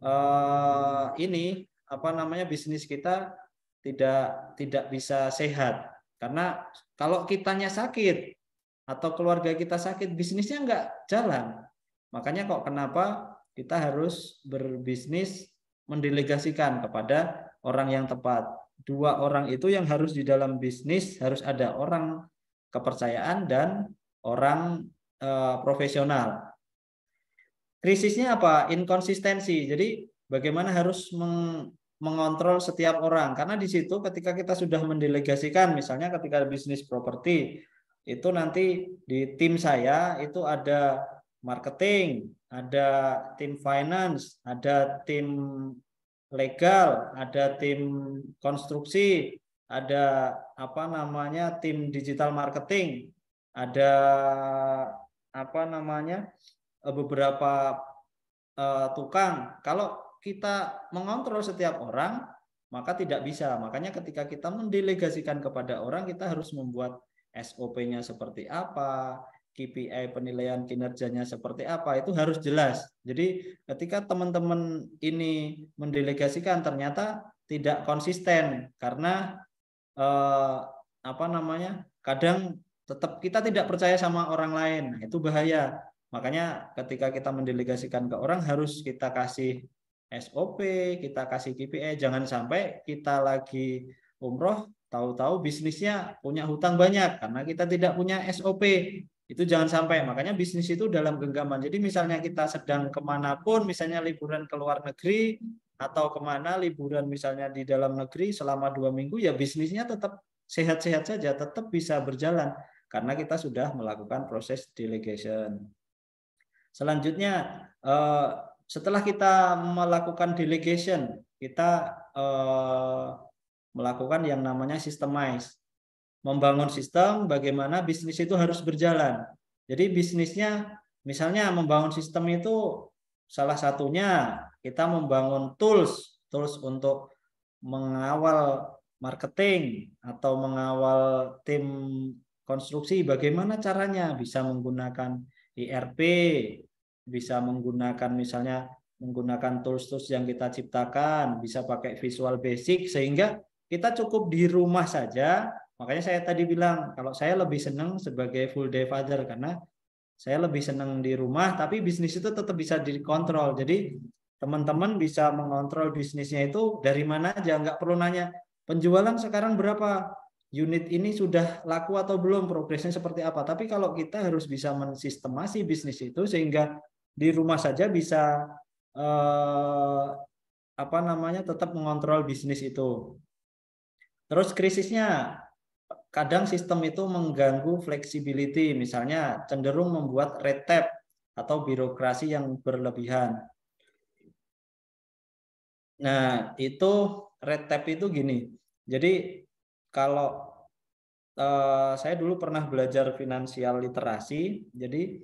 S2: bisnis kita tidak bisa sehat. Karena kalau kitanya sakit atau keluarga kita sakit, bisnisnya nggak jalan. Makanya kenapa kita harus berbisnis mendelegasikan kepada orang yang tepat. Dua orang itu yang harus di dalam bisnis, harus ada orang kepercayaan dan orang profesional. Krisisnya apa? Inkonsistensi. Jadi bagaimana harus mengontrol setiap orang, karena di situ ketika kita sudah mendelegasikan, misalnya ketika bisnis properti itu nanti di tim saya itu ada marketing, ada tim finance, ada tim legal, ada tim konstruksi, ada tim digital marketing, ada beberapa tukang. Kalau kita mengontrol setiap orang, maka tidak bisa. Makanya ketika kita mendelegasikan kepada orang, kita harus membuat SOP-nya seperti apa, KPI penilaian kinerjanya seperti apa, itu harus jelas. Jadi ketika teman-teman ini mendelegasikan ternyata tidak konsisten karena kadang tetap kita tidak percaya sama orang lain. Nah, itu bahaya. Makanya ketika kita mendelegasikan ke orang harus kita kasih SOP, kita kasih KPI. Jangan sampai kita lagi umroh tahu-tahu bisnisnya punya hutang banyak karena kita tidak punya SOP. Itu jangan sampai. Makanya bisnis itu dalam genggaman. Jadi misalnya kita sedang kemanapun, misalnya liburan ke luar negeri atau kemana liburan misalnya di dalam negeri selama 2 minggu, ya bisnisnya tetap sehat-sehat saja, tetap bisa berjalan karena kita sudah melakukan proses delegation. Selanjutnya, setelah kita melakukan delegation, kita melakukan yang namanya systemize. Membangun sistem bagaimana bisnis itu harus berjalan. Jadi bisnisnya misalnya membangun sistem itu salah satunya kita membangun tools untuk mengawal marketing atau mengawal tim konstruksi, bagaimana caranya bisa menggunakan ERP, bisa menggunakan misalnya menggunakan tools-tools yang kita ciptakan, bisa pakai Visual Basic sehingga kita cukup di rumah saja. Makanya saya tadi bilang kalau saya lebih senang sebagai full day father karena saya lebih senang di rumah tapi bisnis itu tetap bisa dikontrol. Jadi teman-teman bisa mengontrol bisnisnya itu dari mana aja, nggak perlu nanya penjualan sekarang berapa, unit ini sudah laku atau belum, progresnya seperti apa. Tapi kalau kita harus bisa mensistemasi bisnis itu sehingga di rumah saja bisa tetap mengontrol bisnis itu. Terus krisisnya kadang sistem itu mengganggu flexibility, misalnya cenderung membuat red tape atau birokrasi yang berlebihan. Nah, itu red tape itu gini. Jadi kalau saya dulu pernah belajar finansial literasi, jadi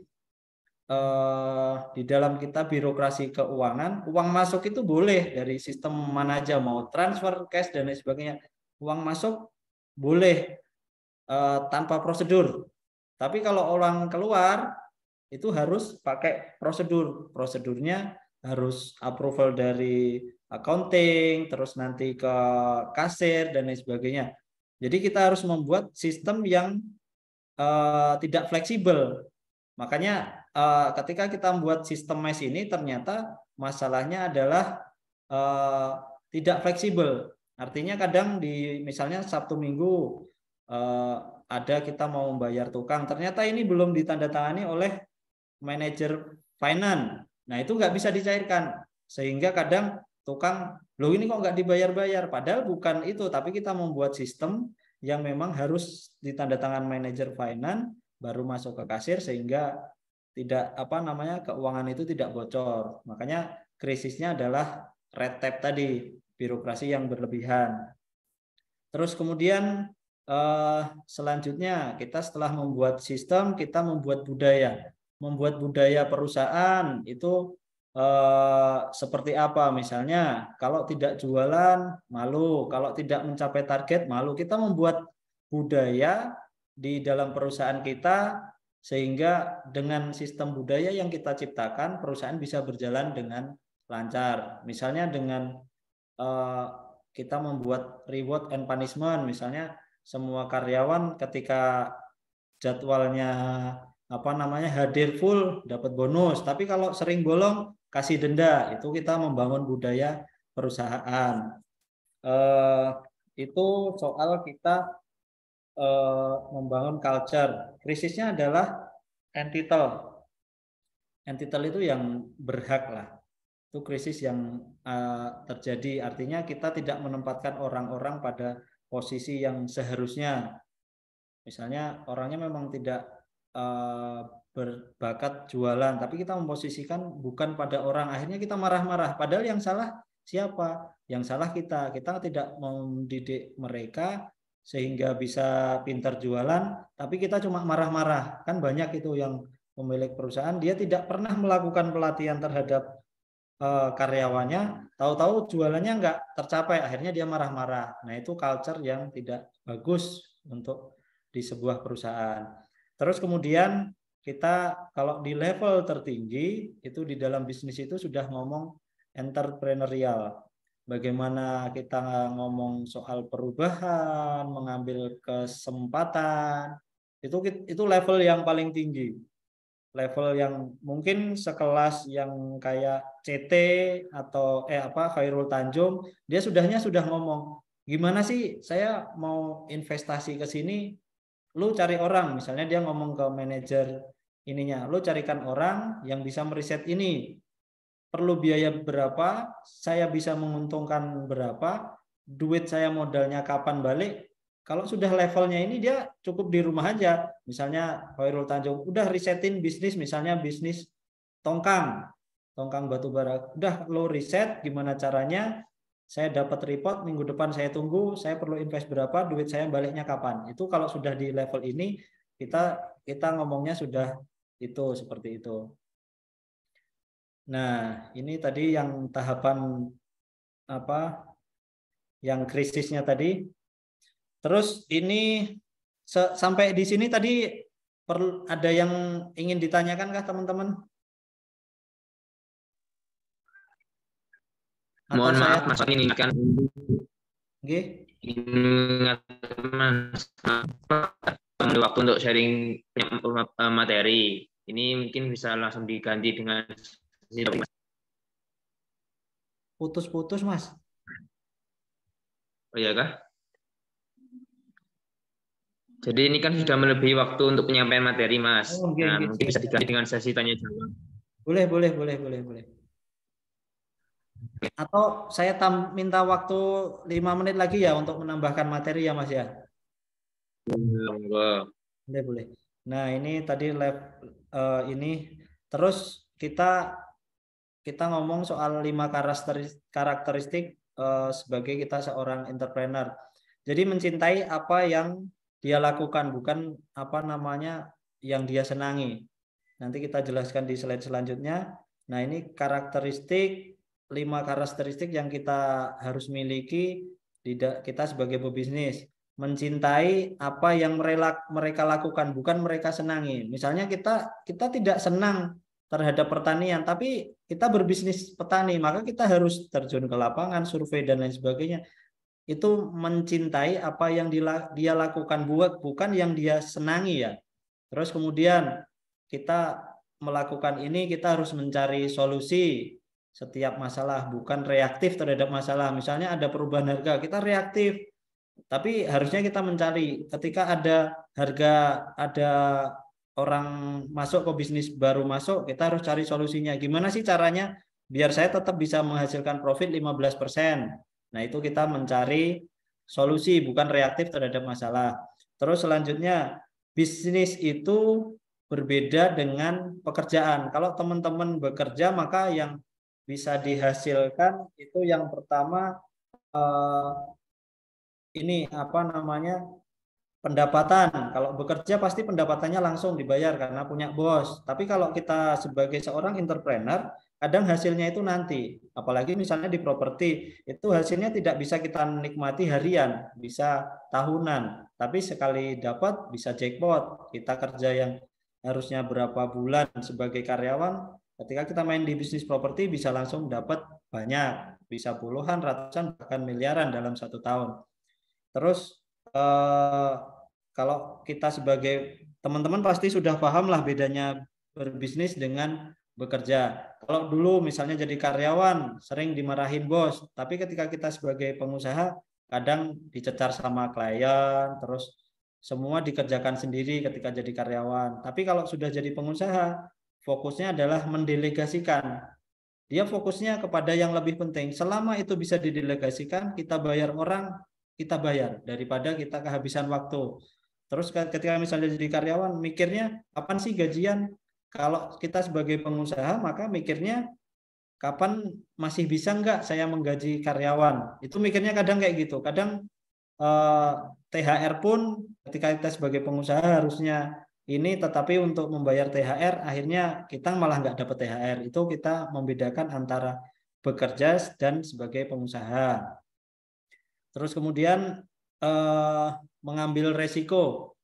S2: di dalam kita birokrasi keuangan, uang masuk itu boleh dari sistem mana aja, mau transfer cash dan lain sebagainya. Uang masuk boleh tanpa prosedur. Tapi kalau orang keluar itu harus pakai prosedur. Prosedurnya harus approval dari accounting, terus nanti ke kasir dan lain sebagainya. Jadi kita harus membuat sistem yang tidak fleksibel. Makanya ketika kita membuat sistem MES ini ternyata masalahnya adalah tidak fleksibel. Artinya kadang di misalnya Sabtu Minggu ada kita mau membayar tukang, ternyata ini belum ditandatangani oleh manajer finance. Nah itu nggak bisa dicairkan, sehingga kadang tukang, loh ini kok nggak dibayar-bayar, padahal bukan itu, tapi kita membuat sistem yang memang harus ditandatangan manajer finance baru masuk ke kasir sehingga tidak keuangan itu tidak bocor. Makanya krisisnya adalah red tape tadi, birokrasi yang berlebihan. Terus kemudian selanjutnya kita setelah membuat sistem, kita membuat budaya. Membuat budaya perusahaan itu seperti apa? Misalnya kalau tidak jualan malu, kalau tidak mencapai target malu. Kita membuat budaya di dalam perusahaan kita sehingga dengan sistem budaya yang kita ciptakan perusahaan bisa berjalan dengan lancar. Misalnya dengan kita membuat reward and punishment, misalnya semua karyawan ketika jadwalnya hadir full dapat bonus, tapi kalau sering bolong kasih denda. Itu kita membangun budaya perusahaan. Itu soal kita membangun culture. Krisisnya adalah entitled. Entitled itu yang berhak lah. Itu krisis yang terjadi, artinya kita tidak menempatkan orang-orang pada posisi yang seharusnya. Misalnya orangnya memang tidak berbakat jualan, tapi kita memposisikan bukan pada orang, akhirnya kita marah-marah, padahal yang salah siapa? Yang salah kita tidak mendidik mereka sehingga bisa pintar jualan, tapi kita cuma marah-marah. Kan banyak itu yang pemilik perusahaan, dia tidak pernah melakukan pelatihan terhadap karyawannya, tahu-tahu jualannya nggak tercapai, akhirnya dia marah-marah. Nah itu culture yang tidak bagus untuk di sebuah perusahaan. Terus kemudian kita kalau di level tertinggi itu di dalam bisnis itu sudah ngomong entrepreneurial. Bagaimana kita ngomong soal perubahan, mengambil kesempatan, itu level yang paling tinggi. Level yang mungkin sekelas yang kayak CT atau Khairul Tanjung, dia sudah ngomong, gimana sih saya mau investasi ke sini, lu cari orang, misalnya dia ngomong ke manajer ininya, lu carikan orang yang bisa meriset ini, perlu biaya berapa, saya bisa menguntungkan berapa, duit saya modalnya kapan balik. Kalau sudah levelnya ini dia cukup di rumah aja. Misalnya Khairul Tanjung udah risetin bisnis, misalnya bisnis tongkang batu bara. Udah lo riset gimana caranya, saya dapat report minggu depan, saya tunggu, saya perlu invest berapa, duit saya baliknya kapan. Itu kalau sudah di level ini kita ngomongnya sudah itu seperti itu. Nah, ini tadi yang tahapan yang krisisnya tadi. Terus ini sampai di sini tadi ada yang ingin ditanyakan kah teman-teman?
S3: Mohon maaf, Mas ini kan. Mas, waktu untuk sharing materi. Ini mungkin bisa langsung diganti dengan
S2: putus-putus, Mas.
S3: Oh iya kah? Jadi ini kan sudah melebihi waktu untuk penyampaian materi, Mas. Nah, mungkin bisa diganti dengan sesi tanya jawab.
S2: Boleh. Atau saya minta waktu 5 menit lagi ya untuk menambahkan materi ya, Mas ya. Boleh. Nah, ini tadi ini terus kita ngomong soal 5 karakteristik sebagai kita seorang entrepreneur. Jadi mencintai apa yang dia lakukan, bukan yang dia senangi. Nanti kita jelaskan di slide selanjutnya. Nah, ini 5 karakteristik yang kita harus miliki kita sebagai pebisnis. Mencintai apa yang mereka lakukan, bukan mereka senangi. Misalnya kita tidak senang terhadap pertanian, tapi kita berbisnis petani, maka kita harus terjun ke lapangan, survei dan lain sebagainya. Itu mencintai apa yang dia lakukan, bukan yang dia senangi ya. Terus kemudian kita melakukan ini, kita harus mencari solusi setiap masalah, bukan reaktif terhadap masalah. Misalnya ada perubahan harga, kita reaktif. Tapi harusnya kita mencari ketika ada orang masuk ke bisnis baru masuk, kita harus cari solusinya. Gimana sih caranya biar saya tetap bisa menghasilkan profit 15%? Nah, itu kita mencari solusi, bukan reaktif terhadap masalah. Terus selanjutnya, bisnis itu berbeda dengan pekerjaan. Kalau teman-teman bekerja, maka yang bisa dihasilkan itu yang pertama pendapatan. Kalau bekerja pasti pendapatannya langsung dibayar karena punya bos. Tapi kalau kita sebagai seorang entrepreneur, kadang hasilnya itu nanti. Apalagi misalnya di properti, itu hasilnya tidak bisa kita nikmati harian, bisa tahunan. Tapi sekali dapat bisa jackpot. Kita kerja yang harusnya berapa bulan sebagai karyawan, ketika kita main di bisnis properti bisa langsung dapat banyak, bisa puluhan, ratusan, bahkan miliaran dalam 1 tahun. Terus kalau kita sebagai teman-teman pasti sudah paham lah bedanya berbisnis dengan bekerja. Kalau dulu misalnya jadi karyawan sering dimarahin bos, tapi ketika kita sebagai pengusaha kadang dicecar sama klien, terus semua dikerjakan sendiri ketika jadi karyawan. Tapi kalau sudah jadi pengusaha, fokusnya adalah mendelegasikan. Dia fokusnya kepada yang lebih penting. Selama itu bisa didelegasikan, kita bayar orang, kita bayar daripada kita kehabisan waktu. Terus ketika misalnya jadi karyawan, mikirnya kapan sih gajian? Kalau kita sebagai pengusaha, maka mikirnya kapan masih bisa nggak saya menggaji karyawan? Itu mikirnya kadang kayak gitu. Kadang THR pun ketika kita sebagai pengusaha harusnya ini, tetapi untuk membayar THR akhirnya kita malah nggak dapat THR. Itu kita membedakan antara bekerja dan sebagai pengusaha. Terus kemudian mengambil resiko.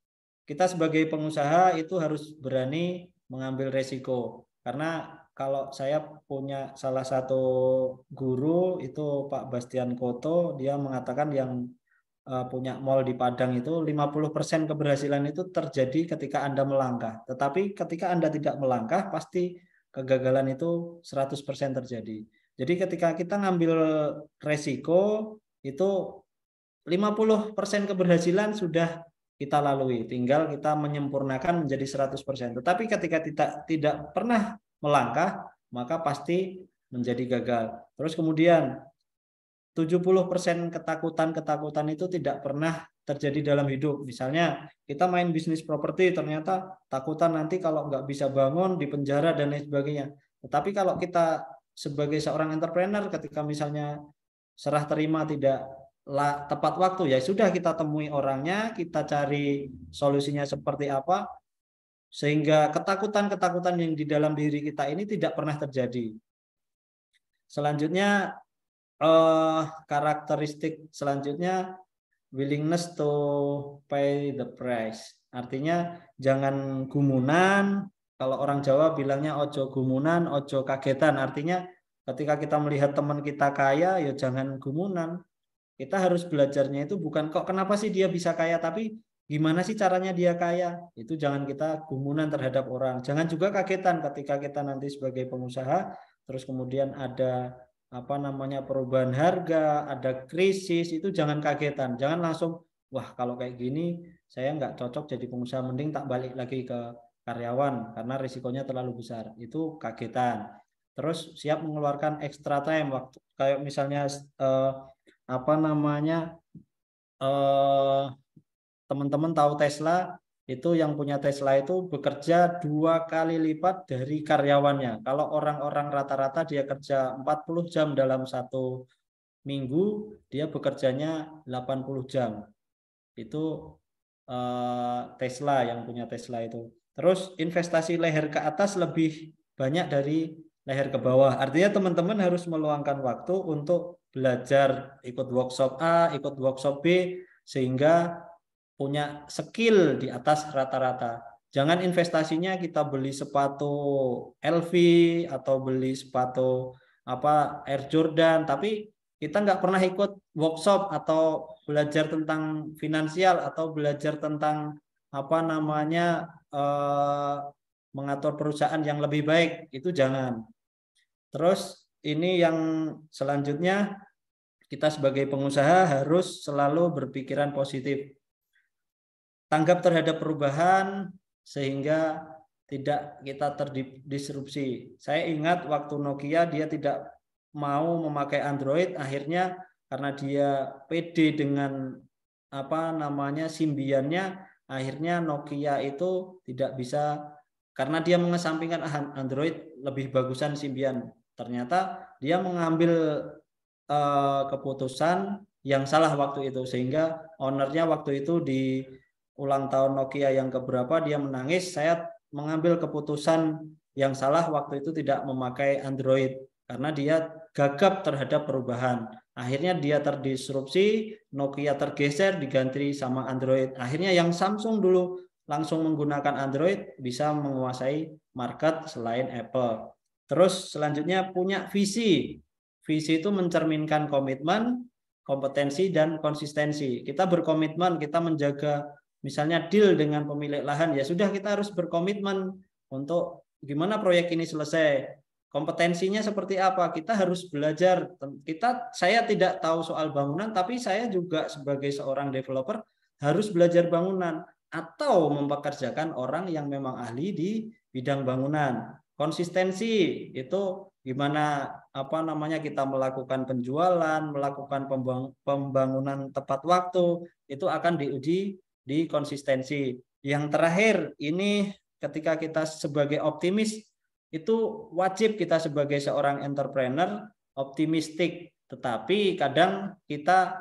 S2: kita sebagai pengusaha itu harus berani mengambil resiko. Karena kalau saya punya salah satu guru itu Pak Bastian Koto, dia mengatakan yang punya mall di Padang itu 50% keberhasilan itu terjadi ketika Anda melangkah. Tetapi ketika Anda tidak melangkah, pasti kegagalan itu 100% terjadi. Jadi ketika kita ngambil resiko, itu 50% keberhasilan sudah kita lalui. Tinggal kita menyempurnakan menjadi 100%. Tetapi ketika tidak pernah melangkah, maka pasti menjadi gagal. Terus kemudian 70% ketakutan itu tidak pernah terjadi dalam hidup. Misalnya kita main bisnis properti, ternyata takutan nanti kalau nggak bisa bangun di penjara dan lain sebagainya. Tetapi kalau kita sebagai seorang entrepreneur, ketika misalnya serah terima tidak tepat waktu, ya sudah kita temui orangnya, kita cari solusinya seperti apa, sehingga ketakutan-ketakutan yang di dalam diri kita ini tidak pernah terjadi. Selanjutnya, karakteristik selanjutnya, willingness to pay the price. Artinya jangan gumunan. Kalau orang Jawa bilangnya ojo gumunan, ojo kagetan. Artinya ketika kita melihat teman kita kaya, ya jangan gumunan. Kita harus belajarnya itu bukan kok kenapa sih dia bisa kaya, tapi gimana sih caranya dia kaya. Itu jangan kita gumunan terhadap orang. Jangan juga kagetan ketika kita nanti sebagai pengusaha, terus kemudian ada perubahan harga, ada krisis, itu jangan kagetan. Jangan langsung, wah kalau kayak gini saya nggak cocok jadi pengusaha, mending tak balik lagi ke karyawan karena risikonya terlalu besar. Itu kagetan. Terus siap mengeluarkan extra time waktu, kayak misalnya teman-teman tahu Tesla, itu yang punya Tesla itu bekerja 2 kali lipat dari karyawannya. Kalau orang-orang rata-rata dia kerja 40 jam dalam 1 minggu, dia bekerjanya 80 jam. Itu Tesla, yang punya Tesla itu. Terus investasi leher ke atas lebih banyak dari leher ke bawah. Artinya teman-teman harus meluangkan waktu untuk belajar, ikut workshop A, ikut workshop B, sehingga punya skill di atas rata-rata. Jangan investasinya kita beli sepatu LV atau beli sepatu Air Jordan, tapi kita nggak pernah ikut workshop atau belajar tentang finansial atau belajar tentang mengatur perusahaan yang lebih baik. Itu jangan. Terus ini yang selanjutnya, kita sebagai pengusaha harus selalu berpikiran positif. Tanggap terhadap perubahan sehingga tidak kita terdisrupsi. Saya ingat waktu Nokia dia tidak mau memakai Android, akhirnya karena dia pede dengan Symbian-nya, akhirnya Nokia itu tidak bisa, karena dia mengesampingkan Android lebih bagusan Symbian. Ternyata dia mengambil keputusan yang salah waktu itu, sehingga ownernya waktu itu di ulang tahun Nokia yang keberapa dia menangis, saya mengambil keputusan yang salah waktu itu tidak memakai Android karena dia gagap terhadap perubahan. Akhirnya dia terdisrupsi, Nokia tergeser diganti sama Android. Akhirnya yang Samsung dulu langsung menggunakan Android bisa menguasai market selain Apple. Terus selanjutnya punya visi. Visi itu mencerminkan komitmen, kompetensi, dan konsistensi. Kita berkomitmen, kita menjaga misalnya deal dengan pemilik lahan, ya sudah kita harus berkomitmen untuk gimana proyek ini selesai. Kompetensinya seperti apa? Kita harus belajar. Saya tidak tahu soal bangunan, tapi saya juga sebagai seorang developer harus belajar bangunan atau mempekerjakan orang yang memang ahli di bidang bangunan. Konsistensi itu gimana kita melakukan penjualan, melakukan pembangunan tepat waktu, itu akan diuji di konsistensi. Yang terakhir ini, ketika kita sebagai optimis, itu wajib kita sebagai seorang entrepreneur optimistik. Tetapi kadang kita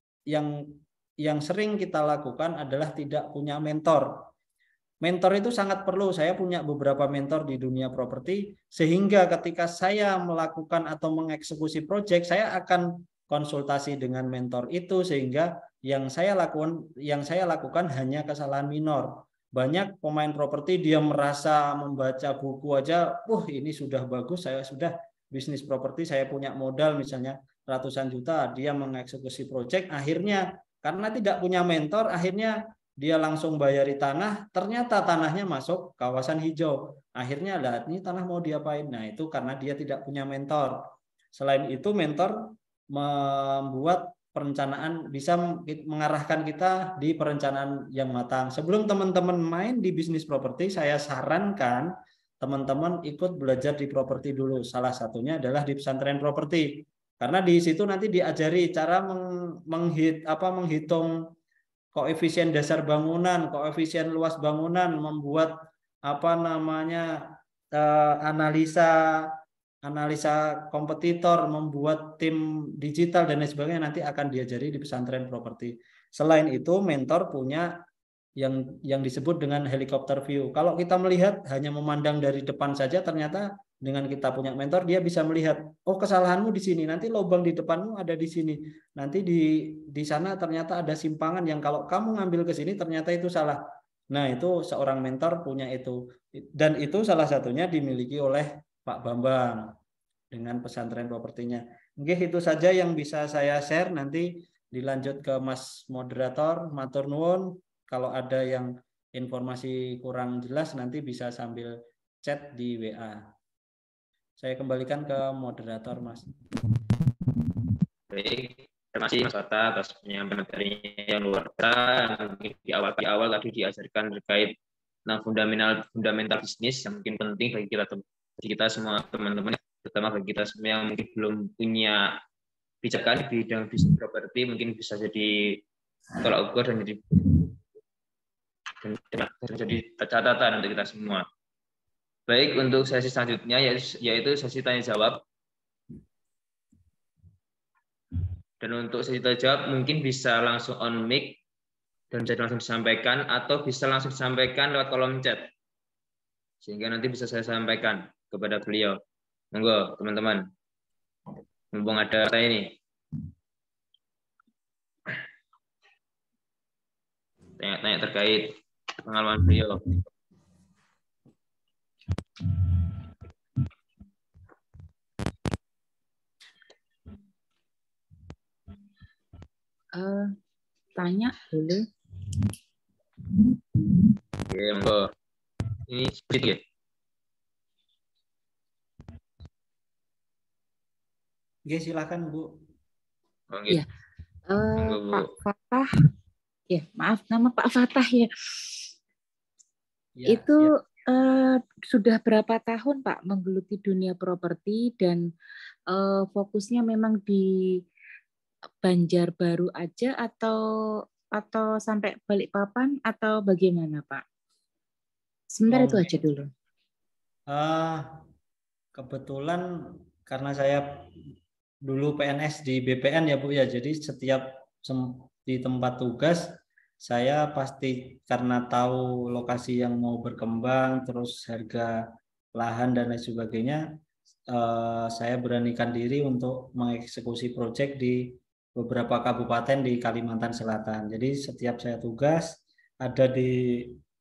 S2: yang sering kita lakukan adalah tidak punya mentor. Mentor itu sangat perlu. Saya punya beberapa mentor di dunia properti, sehingga ketika saya melakukan atau mengeksekusi proyek, saya akan konsultasi dengan mentor itu, sehingga yang saya lakukan hanya kesalahan minor. banyak pemain properti dia merasa membaca buku aja, ini sudah bagus, saya sudah bisnis properti, saya punya modal misalnya ratusan juta, dia mengeksekusi proyek, akhirnya karena tidak punya mentor, akhirnya dia langsung bayari tanah, ternyata tanahnya masuk kawasan hijau. Akhirnya lah, ini tanah mau diapain? Nah, itu karena dia tidak punya mentor. Selain itu, mentor membuat perencanaan, bisa mengarahkan kita di perencanaan yang matang. Sebelum teman-teman main di bisnis properti, saya sarankan teman-teman ikut belajar di properti dulu. Salah satunya adalah di pesantren properti. Karena di situ nanti diajari cara menghitung koefisien dasar bangunan, koefisien luas bangunan, membuat analisa kompetitor, membuat tim digital dan lain sebagainya, nanti akan diajari di pesantren properti. Selain itu, mentor punya yang disebut dengan helikopter view. Kalau kita melihat hanya memandang dari depan saja, ternyata dengan kita punya mentor, dia bisa melihat, kesalahanmu di sini, nanti lubang di depanmu ada di sini, nanti di sana ternyata ada simpangan yang kalau kamu ngambil ke sini ternyata itu salah. Nah, itu seorang mentor punya itu, dan itu salah satunya dimiliki oleh Pak Bambang dengan pesantren propertinya. Mungkin itu saja yang bisa saya share. Nanti dilanjut ke Mas Moderator, matur nuwun. Kalau ada yang informasi kurang jelas nanti bisa sambil chat di WA. Saya kembalikan ke moderator, Mas.
S3: Baik, terima kasih Mas Wata atas penyampaian materinya yang luar biasa. Di awal tadi diajarkan terkait fundamental bisnis yang mungkin penting bagi kita semua teman-teman, terutama bagi kita semua yang mungkin belum punya pijakan di bidang bisnis properti, mungkin bisa jadi tolak ukur dan jadi catatan untuk kita semua. Baik, untuk sesi selanjutnya yaitu sesi tanya jawab. Dan untuk sesi tanya jawab mungkin bisa langsung on mic dan bisa langsung disampaikan, atau bisa langsung disampaikan lewat kolom chat, sehingga nanti bisa saya sampaikan kepada beliau. Monggo teman-teman, mumpung ada saya ini, tanya-tanya terkait pengalaman beliau.
S5: Tanya boleh?
S3: Oke, monggo. Ini sedikit ya.
S2: Oke, silakan Bu.
S3: Oke.
S5: Ya,
S3: Monggo, Bu.
S5: Pak Fatah. Ya, maaf, nama Pak Fatah ya.
S2: Ya,
S5: Itu sudah berapa tahun Pak menggeluti dunia properti, dan fokusnya memang di Banjarbaru aja atau sampai Balikpapan atau bagaimana Pak? Sebentar itu aja dulu.
S2: Kebetulan karena saya dulu PNS di BPN ya Bu ya, jadi setiap di tempat tugas saya pasti karena tahu lokasi yang mau berkembang, terus harga lahan dan lain sebagainya, saya beranikan diri untuk mengeksekusi proyek di beberapa kabupaten di Kalimantan Selatan. Jadi setiap saya tugas ada di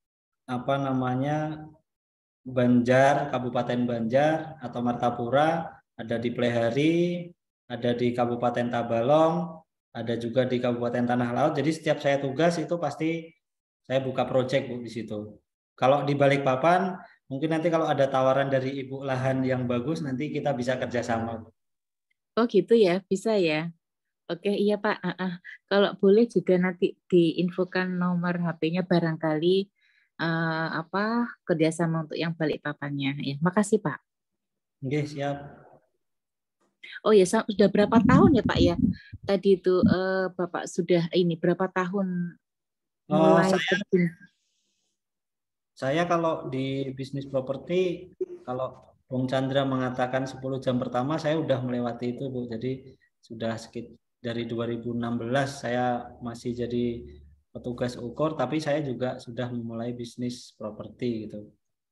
S2: Banjar, Kabupaten Banjar atau Martapura, ada di Plehari, ada di Kabupaten Tabalong, ada juga di Kabupaten Tanah Laut. Jadi setiap saya tugas itu pasti saya buka proyek Bu di situ. Kalau di Balikpapan, mungkin nanti kalau ada tawaran dari Ibu lahan yang bagus, nanti kita bisa kerjasama.
S5: Oh gitu ya, bisa ya. Oke, iya Pak. Kalau boleh juga nanti diinfokan nomor HP-nya, barangkali kerjasama untuk yang Balikpapannya. Ya, makasih Pak.
S2: Oke, siap.
S5: Oh ya, sudah berapa tahun ya Pak ya? Tadi itu Bapak sudah berapa tahun mulai terjun?
S2: Saya kalau di bisnis properti, kalau Bung Chandra mengatakan 10 jam pertama, saya udah melewati itu Bu. Jadi sudah sekitar dari 2016 saya masih jadi petugas ukur, tapi saya juga sudah memulai bisnis properti gitu.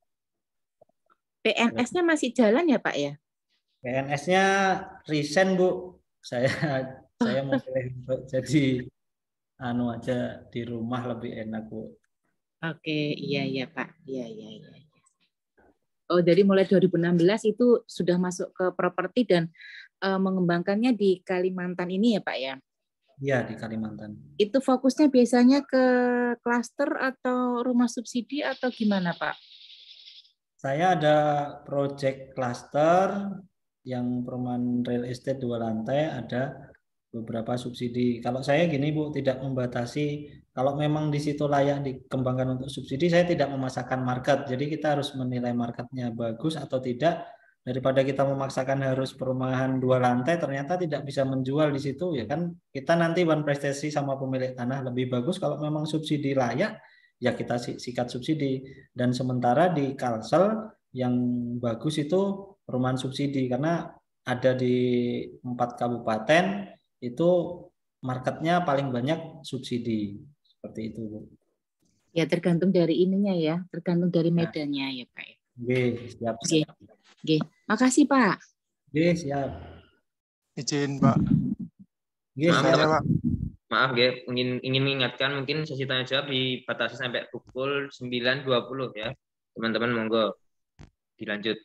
S5: PNS-nya masih jalan ya Pak ya?
S2: PNS-nya resign Bu. Saya mau pilih untuk jadi aja di rumah lebih enak Bu.
S5: Oke, iya Pak. Iya. Oh, dari mulai 2016 itu sudah masuk ke properti dan mengembangkannya di Kalimantan ini ya Pak ya?
S2: Iya, di Kalimantan.
S5: Itu fokusnya biasanya ke klaster atau rumah subsidi atau gimana Pak?
S2: Saya ada project cluster yang perumahan real estate 2 lantai, ada beberapa subsidi. Kalau saya gini Bu, tidak membatasi. Kalau memang di situ layak dikembangkan untuk subsidi, saya tidak memasakkan market. Jadi kita harus menilai marketnya bagus atau tidak. Daripada kita memaksakan harus perumahan 2 lantai, ternyata tidak bisa menjual di situ, ya kan? Kita nanti one prestasi sama pemilik tanah lebih bagus kalau memang subsidi layak, ya kita sikat subsidi. Dan sementara di Kalsel yang bagus itu perumahan subsidi karena ada di 4 kabupaten itu marketnya paling banyak subsidi seperti itu Bu.
S5: Ya tergantung dari ininya ya, tergantung dari medannya ya Pak.
S2: Oke, siap.
S5: Oke. Makasih Pak.
S2: Oke, siap.
S6: Izin Pak.
S2: Oke, siap.
S3: Maaf ya, ingin mengingatkan mungkin sesi tanya jawab dibatasi sampai pukul 9.20 ya. Teman-teman monggo dilanjut.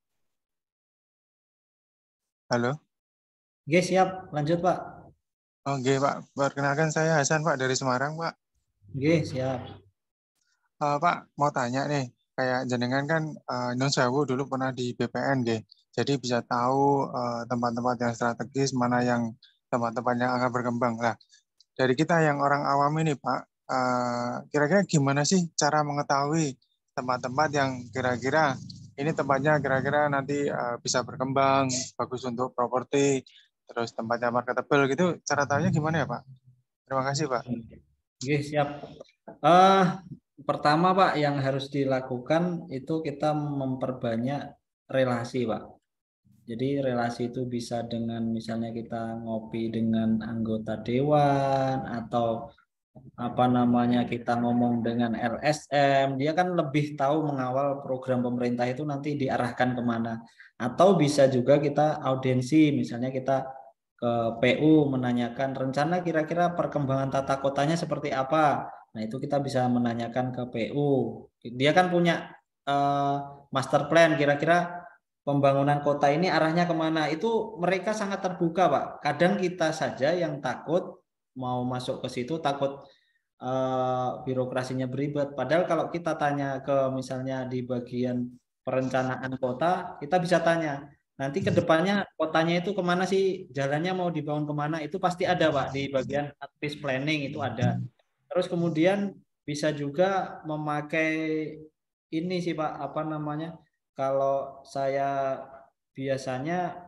S6: Halo.
S2: Oke, siap. Lanjut Pak.
S6: Oke Pak, perkenalkan saya Hasan Pak dari Semarang Pak.
S2: Oke, siap.
S6: Pak, mau tanya nih, kayak jenengan kan Nun Sewu dulu pernah di BPN, jadi bisa tahu tempat-tempat yang strategis, mana yang tempat-tempat yang akan berkembang. Lah, dari kita yang orang awam ini Pak, kira-kira gimana sih cara mengetahui tempat-tempat yang kira-kira ini tempatnya kira-kira nanti bisa berkembang, bagus untuk properti, terus tempatnya marketable gitu, cara tahunya gimana ya Pak? Terima kasih Pak.
S2: Oke, siap. Pertama Pak, yang harus dilakukan itu kita memperbanyak relasi Pak. Jadi relasi itu bisa dengan misalnya kita ngopi dengan anggota dewan atau apa namanya kita ngomong dengan LSM, dia kan lebih tahu mengawal program pemerintah itu nanti diarahkan kemana. Atau bisa juga kita audiensi, misalnya kita ke PU menanyakan rencana kira-kira perkembangan tata kotanya seperti apa. Nah itu kita bisa menanyakan ke PU. Dia kan punya master plan kira-kira pembangunan kota ini arahnya kemana. Itu mereka sangat terbuka Pak. Kadang kita saja yang takut mau masuk ke situ takut birokrasinya beribet. Padahal kalau kita tanya ke misalnya di bagian perencanaan kota, kita bisa tanya, nanti ke depannya kotanya itu kemana sih, jalannya mau dibangun kemana, itu pasti ada Pak, di bagian advis planning itu ada. Terus kemudian bisa juga memakai ini sih Pak, apa namanya, kalau saya biasanya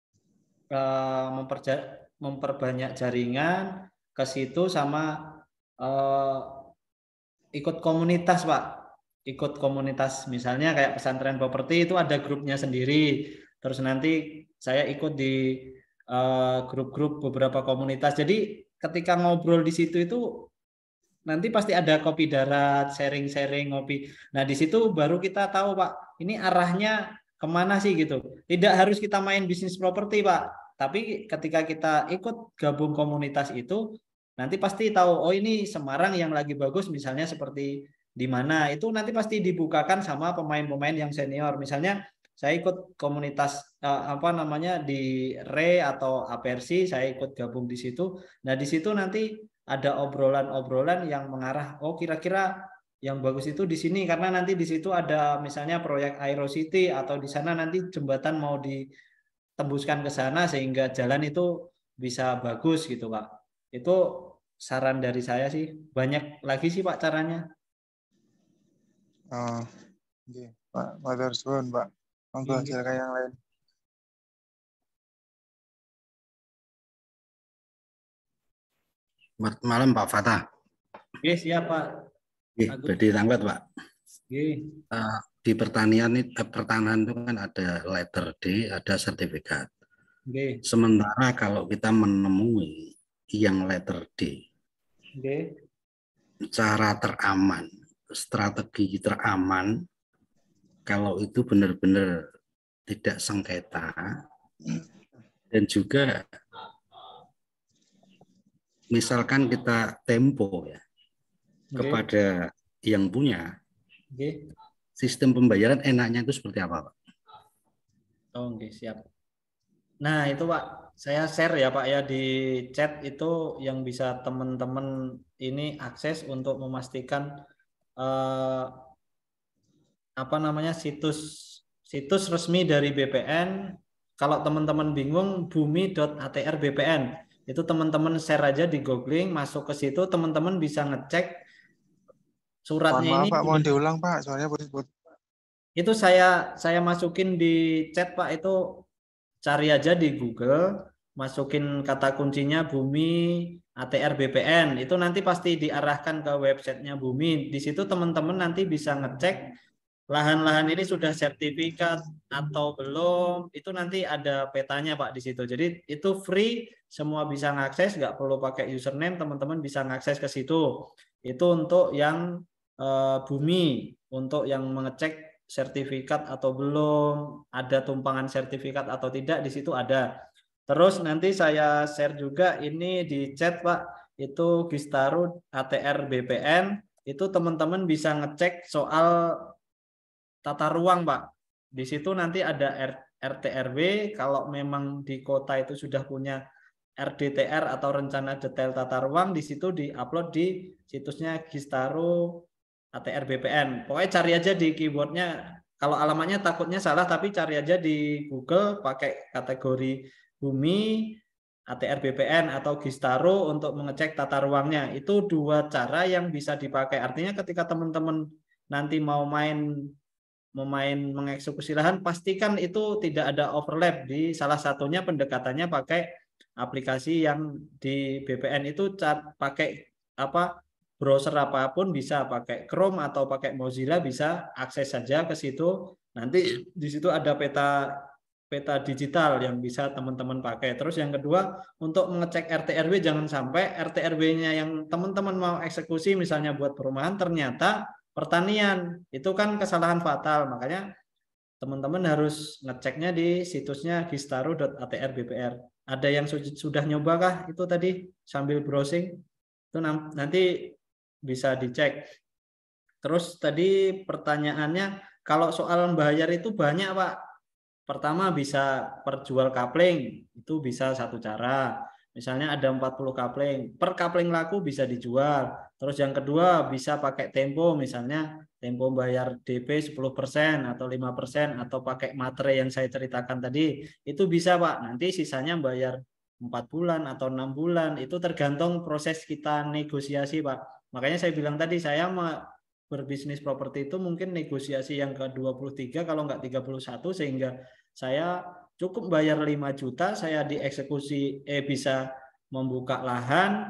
S2: memperbanyak jaringan ke situ sama ikut komunitas Pak, ikut komunitas misalnya kayak pesantren properti itu ada grupnya sendiri, terus nanti saya ikut di grup-grup beberapa komunitas, jadi ketika ngobrol di situ itu nanti pasti ada kopi darat, sharing-sharing ngopi. Nah di situ baru kita tahu Pak, ini arahnya kemana sih gitu. Tidak harus kita main bisnis properti Pak, tapi ketika kita ikut gabung komunitas itu, nanti pasti tahu, oh ini Semarang yang lagi bagus misalnya seperti di mana. Itu nanti pasti dibukakan sama pemain-pemain yang senior. Misalnya saya ikut komunitas apa namanya di RE atau APRC, saya ikut gabung di situ. Nah di situ nanti ada obrolan-obrolan yang mengarah, oh kira-kira yang bagus itu di sini karena nanti di situ ada misalnya proyek Aerocity atau di sana nanti jembatan mau ditembuskan ke sana sehingga jalan itu bisa bagus gitu Pak. Itu saran dari saya sih. Banyak lagi sih Pak caranya.
S6: Oh, okay. Pak, matur suwun Pak. Monggo silakan yang lain.
S4: Malam Pak Fatah.
S2: Oke, siap Pak.
S4: Berarti tanggat Pak.
S2: Oke.
S4: Di pertanian pertanahan itu kan ada letter D, ada sertifikat.
S2: Oke.
S4: Sementara kalau kita menemui yang letter D, cara teraman, strategi teraman, kalau itu benar-benar tidak sengketa dan juga misalkan kita tempo ya kepada yang punya,
S2: Oke.
S4: sistem pembayaran enaknya itu seperti apa, Pak?
S2: Oh, oke, siap. Nah, itu Pak, saya share ya Pak ya di chat itu yang bisa teman-teman ini akses untuk memastikan apa namanya situs resmi dari BPN. Kalau teman-teman bingung, bumi.atr BPN. Itu teman-teman share aja di googling, masuk ke situ, teman-teman bisa ngecek suratnya
S6: Mohon maaf
S2: ini.
S6: Pak, mohon diulang Pak, soalnya putus-putus.
S2: Itu saya masukin di chat Pak, itu cari aja di Google, masukin kata kuncinya Bumi ATR BPN. Itu nanti pasti diarahkan ke websitenya Bumi. Di situ teman-teman nanti bisa ngecek lahan-lahan ini sudah sertifikat atau belum. Itu nanti ada petanya Pak di situ. Jadi itu free, semua bisa ngakses, nggak perlu pakai username, teman-teman bisa ngakses ke situ. Itu untuk yang Bumi, untuk yang mengecek sertifikat atau belum, ada tumpangan sertifikat atau tidak, di situ ada. Terus nanti saya share juga ini di chat Pak, itu Gistaru ATR BPN, itu teman-teman bisa ngecek soal tata ruang Pak. Di situ nanti ada RT/RW, kalau memang di kota itu sudah punya RDTR atau rencana detail tata ruang, di situ diupload di situsnya Gistaru ATR BPN. Pokoknya cari aja di keywordnya. Kalau alamatnya takutnya salah, tapi cari aja di Google pakai kategori Bumi ATR BPN atau Gistaru untuk mengecek tata ruangnya. Itu dua cara yang bisa dipakai. Artinya ketika teman-teman nanti mau main mengeksekusi lahan, pastikan itu tidak ada overlap. Di salah satunya pendekatannya pakai aplikasi yang di BPN itu pakai apa, browser apapun bisa, pakai Chrome atau pakai Mozilla bisa akses saja ke situ. Nanti di situ ada peta digital yang bisa teman-teman pakai. Terus yang kedua, untuk mengecek RT/RW, jangan sampai RT/RW-nya yang teman-teman mau eksekusi misalnya buat perumahan ternyata pertanian. Itu kan kesalahan fatal. Makanya teman-teman harus ngeceknya di situsnya gistaru.atr.bpr. Ada yang sudah nyoba kah itu tadi sambil browsing? Itu nanti bisa dicek. Terus tadi pertanyaannya, kalau soal membayar itu banyak Pak. Pertama bisa perjual kapling, itu bisa satu cara. Misalnya ada 40 kapling, per kapling laku bisa dijual. Terus yang kedua bisa pakai tempo, misalnya tempo bayar DP 10% atau 5% atau pakai materai yang saya ceritakan tadi. Itu bisa Pak, nanti sisanya bayar 4 bulan atau 6 bulan. Itu tergantung proses kita negosiasi Pak. Makanya saya bilang tadi, saya berbisnis properti itu mungkin negosiasi yang ke-23 kalau nggak 31, sehingga saya cukup bayar 5 juta, saya dieksekusi bisa membuka lahan,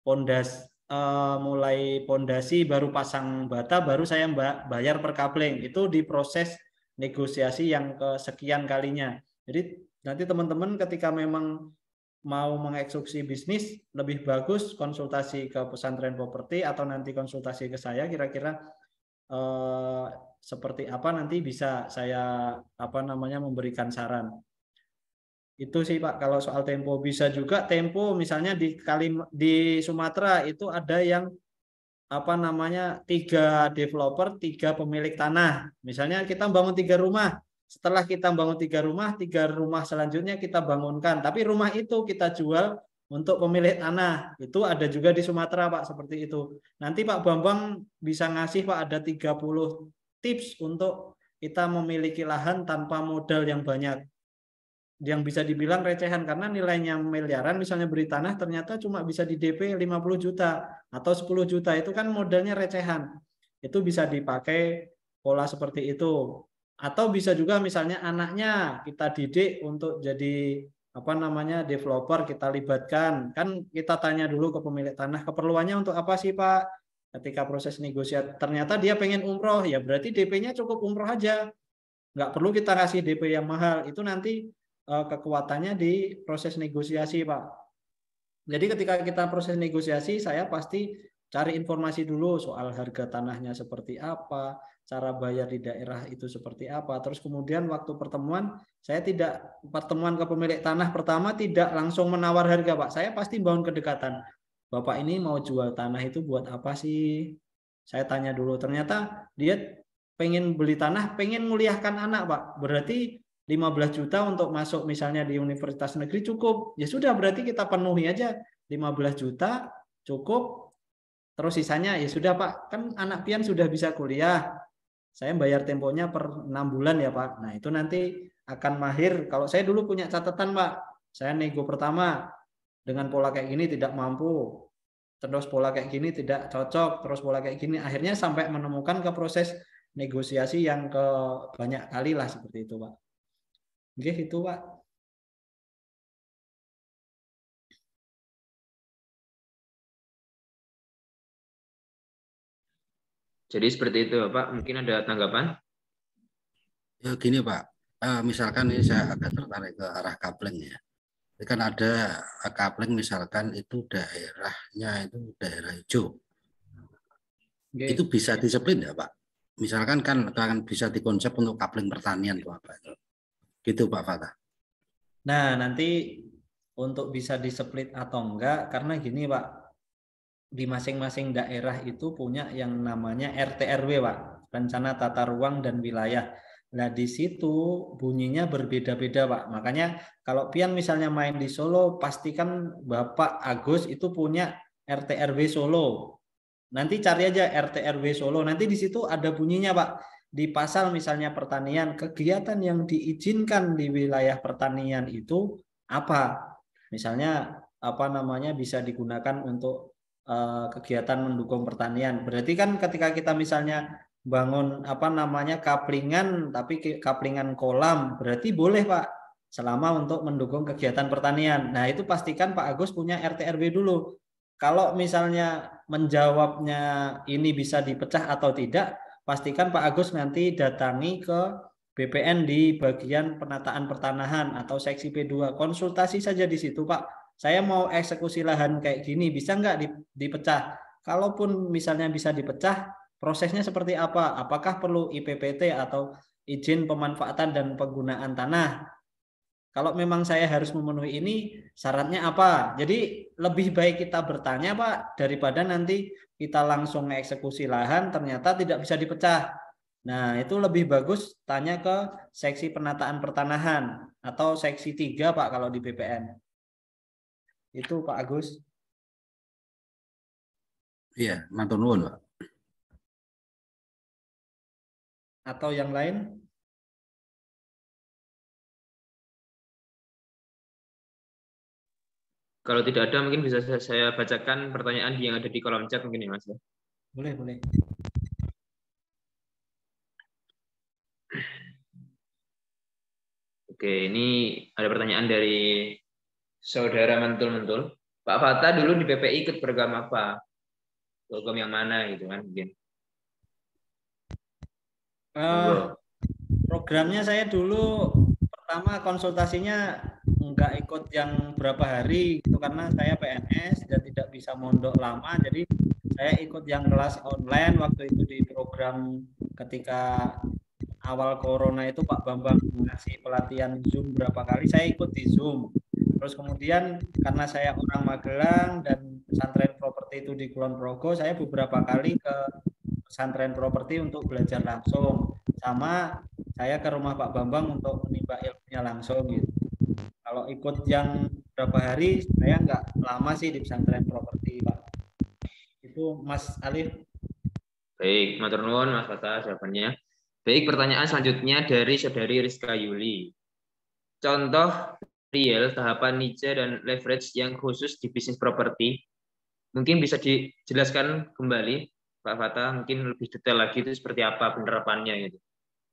S2: mulai pondasi, baru pasang bata, baru saya bayar per kapling. Itu di proses negosiasi yang kesekian kalinya. Jadi nanti teman-teman ketika memang mau mengeksekusi bisnis, lebih bagus konsultasi ke pesantren properti atau nanti konsultasi ke saya, kira-kira seperti apa, nanti bisa saya memberikan saran. Itu sih Pak kalau soal tempo. Bisa juga tempo misalnya di Sumatera itu ada yang 3 developer, 3 pemilik tanah. Misalnya kita bangun 3 rumah. Setelah kita bangun 3 rumah, 3 rumah selanjutnya kita bangunkan. Tapi rumah itu kita jual untuk pemilik tanah. Itu ada juga di Sumatera Pak, seperti itu. Nanti Pak Bambang bisa ngasih Pak ada 30 tips untuk kita memiliki lahan tanpa modal yang banyak. Yang bisa dibilang recehan karena nilainya miliaran, misalnya beli tanah ternyata cuma bisa di DP 50 juta atau 10 juta, itu kan modalnya recehan. Itu bisa dipakai pola seperti itu. Atau bisa juga misalnya anaknya kita didik untuk jadi developer, kita libatkan. Kan kita tanya dulu ke pemilik tanah, keperluannya untuk apa sih Pak? Ketika proses negosiasi ternyata dia pengen umroh, ya berarti DP-nya cukup umroh aja. Nggak perlu kita kasih DP yang mahal. Itu nanti kekuatannya di proses negosiasi Pak. Jadi ketika kita proses negosiasi, saya pasti cari informasi dulu soal harga tanahnya seperti apa, cara bayar di daerah itu seperti apa. Terus kemudian waktu pertemuan ke pemilik tanah pertama tidak langsung menawar harga Pak. Saya pasti bangun kedekatan. Bapak ini mau jual tanah itu buat apa sih? Saya tanya dulu, ternyata dia pengen beli tanah, pengen nguliahkan anak, Pak. Berarti 15 juta untuk masuk misalnya di universitas negeri cukup. Ya sudah, berarti kita penuhi aja 15 juta cukup. Terus sisanya ya sudah, Pak. Kan anak pian sudah bisa kuliah. Saya bayar temponya per 6 bulan ya, Pak. Nah, itu nanti akan mahir. Kalau saya dulu punya catatan, Pak. Saya nego pertama dengan pola kayak gini tidak mampu. Terus pola kayak gini tidak cocok, terus pola kayak gini. Akhirnya sampai menemukan ke proses negosiasi yang ke banyak kali lah seperti itu, Pak. Oke, itu, Pak.
S3: Jadi seperti itu, Pak. Mungkin ada tanggapan?
S4: Ya gini Pak, misalkan ini saya agak tertarik ke arah coupling ya. Ini kan ada coupling misalkan itu daerahnya itu daerah hijau.
S2: Oke.
S4: Itu bisa disiplin ya Pak? Misalkan kan bisa dikonsep untuk coupling pertanian itu apa? Gitu Pak Fatah.
S2: Nah, nanti untuk bisa di-split atau enggak, karena gini Pak, di masing-masing daerah itu punya yang namanya RT/RW Pak, Rencana Tata Ruang dan Wilayah. Nah, di situ bunyinya berbeda-beda Pak. Makanya kalau pian misalnya main di Solo, pastikan Bapak Agus itu punya RT/RW Solo. Nanti cari aja RT/RW Solo, nanti di situ ada bunyinya Pak. Di pasal misalnya pertanian, kegiatan yang diizinkan di wilayah pertanian itu apa? Misalnya apa namanya bisa digunakan untuk kegiatan mendukung pertanian. Berarti kan ketika kita misalnya bangun apa namanya kaplingan, tapi kaplingan kolam, berarti boleh Pak, selama untuk mendukung kegiatan pertanian. Nah, itu pastikan Pak Agus punya RT/RW dulu. Kalau misalnya menjawabnya ini bisa dipecah atau tidak, pastikan Pak Agus nanti datangi ke BPN di bagian penataan pertanahan atau seksi P2. Konsultasi saja di situ Pak. Saya mau eksekusi lahan kayak gini, bisa nggak dipecah? Kalaupun misalnya bisa dipecah, prosesnya seperti apa? Apakah perlu IPPT atau izin pemanfaatan dan penggunaan tanah? Kalau memang saya harus memenuhi ini, syaratnya apa? Jadi lebih baik kita bertanya Pak, daripada nanti kita langsung eksekusi lahan, ternyata tidak bisa dipecah. Nah, itu lebih bagus tanya ke seksi penataan pertanahan atau seksi 3 Pak kalau di BPN. Itu Pak Agus.
S4: Iya, matur nuwun Pak.
S2: Atau yang lain?
S3: Kalau tidak ada, mungkin bisa saya bacakan pertanyaan yang ada di kolom chat mungkin ya Mas.
S2: Boleh, boleh.
S3: Oke, ini ada pertanyaan dari Saudara Mentul-Mentul. Pak Fatah dulu di PPI ikut program apa? Program yang mana gitu kan mungkin?
S2: Programnya saya dulu pertama konsultasinya nggak ikut yang berapa hari gitu karena saya PNS dan tidak bisa mondok lama, jadi saya ikut yang kelas online waktu itu di program ketika awal corona itu Pak Bambang ngasih pelatihan Zoom berapa kali, saya ikut di Zoom. Terus kemudian karena saya orang Magelang dan pesantren properti itu di Kulon Progo, saya beberapa kali ke pesantren properti untuk belajar langsung, sama saya ke rumah Pak Bambang untuk menimba ilmunya langsung gitu. Kalau ikut yang berapa hari, saya nggak lama sih di pesantren properti, Pak. Itu Mas Alif.
S3: Baik, matur nuwun Mas Fatah jawabannya. Baik, pertanyaan selanjutnya dari Saudari Rizka Yuli. Contoh real tahapan niche dan leverage yang khusus di bisnis properti. Mungkin bisa dijelaskan kembali, Pak Fatah, mungkin lebih detail lagi itu seperti apa penerapannya gitu.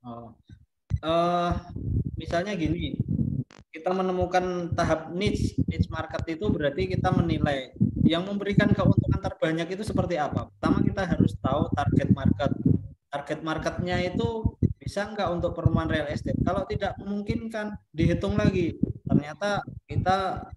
S2: Misalnya gini, kita menemukan tahap niche market itu berarti kita menilai yang memberikan keuntungan terbanyak itu seperti apa. Pertama kita harus tahu target market. Target marketnya itu bisa nggak untuk perumahan real estate. Kalau tidak memungkinkan, dihitung lagi. Ternyata kita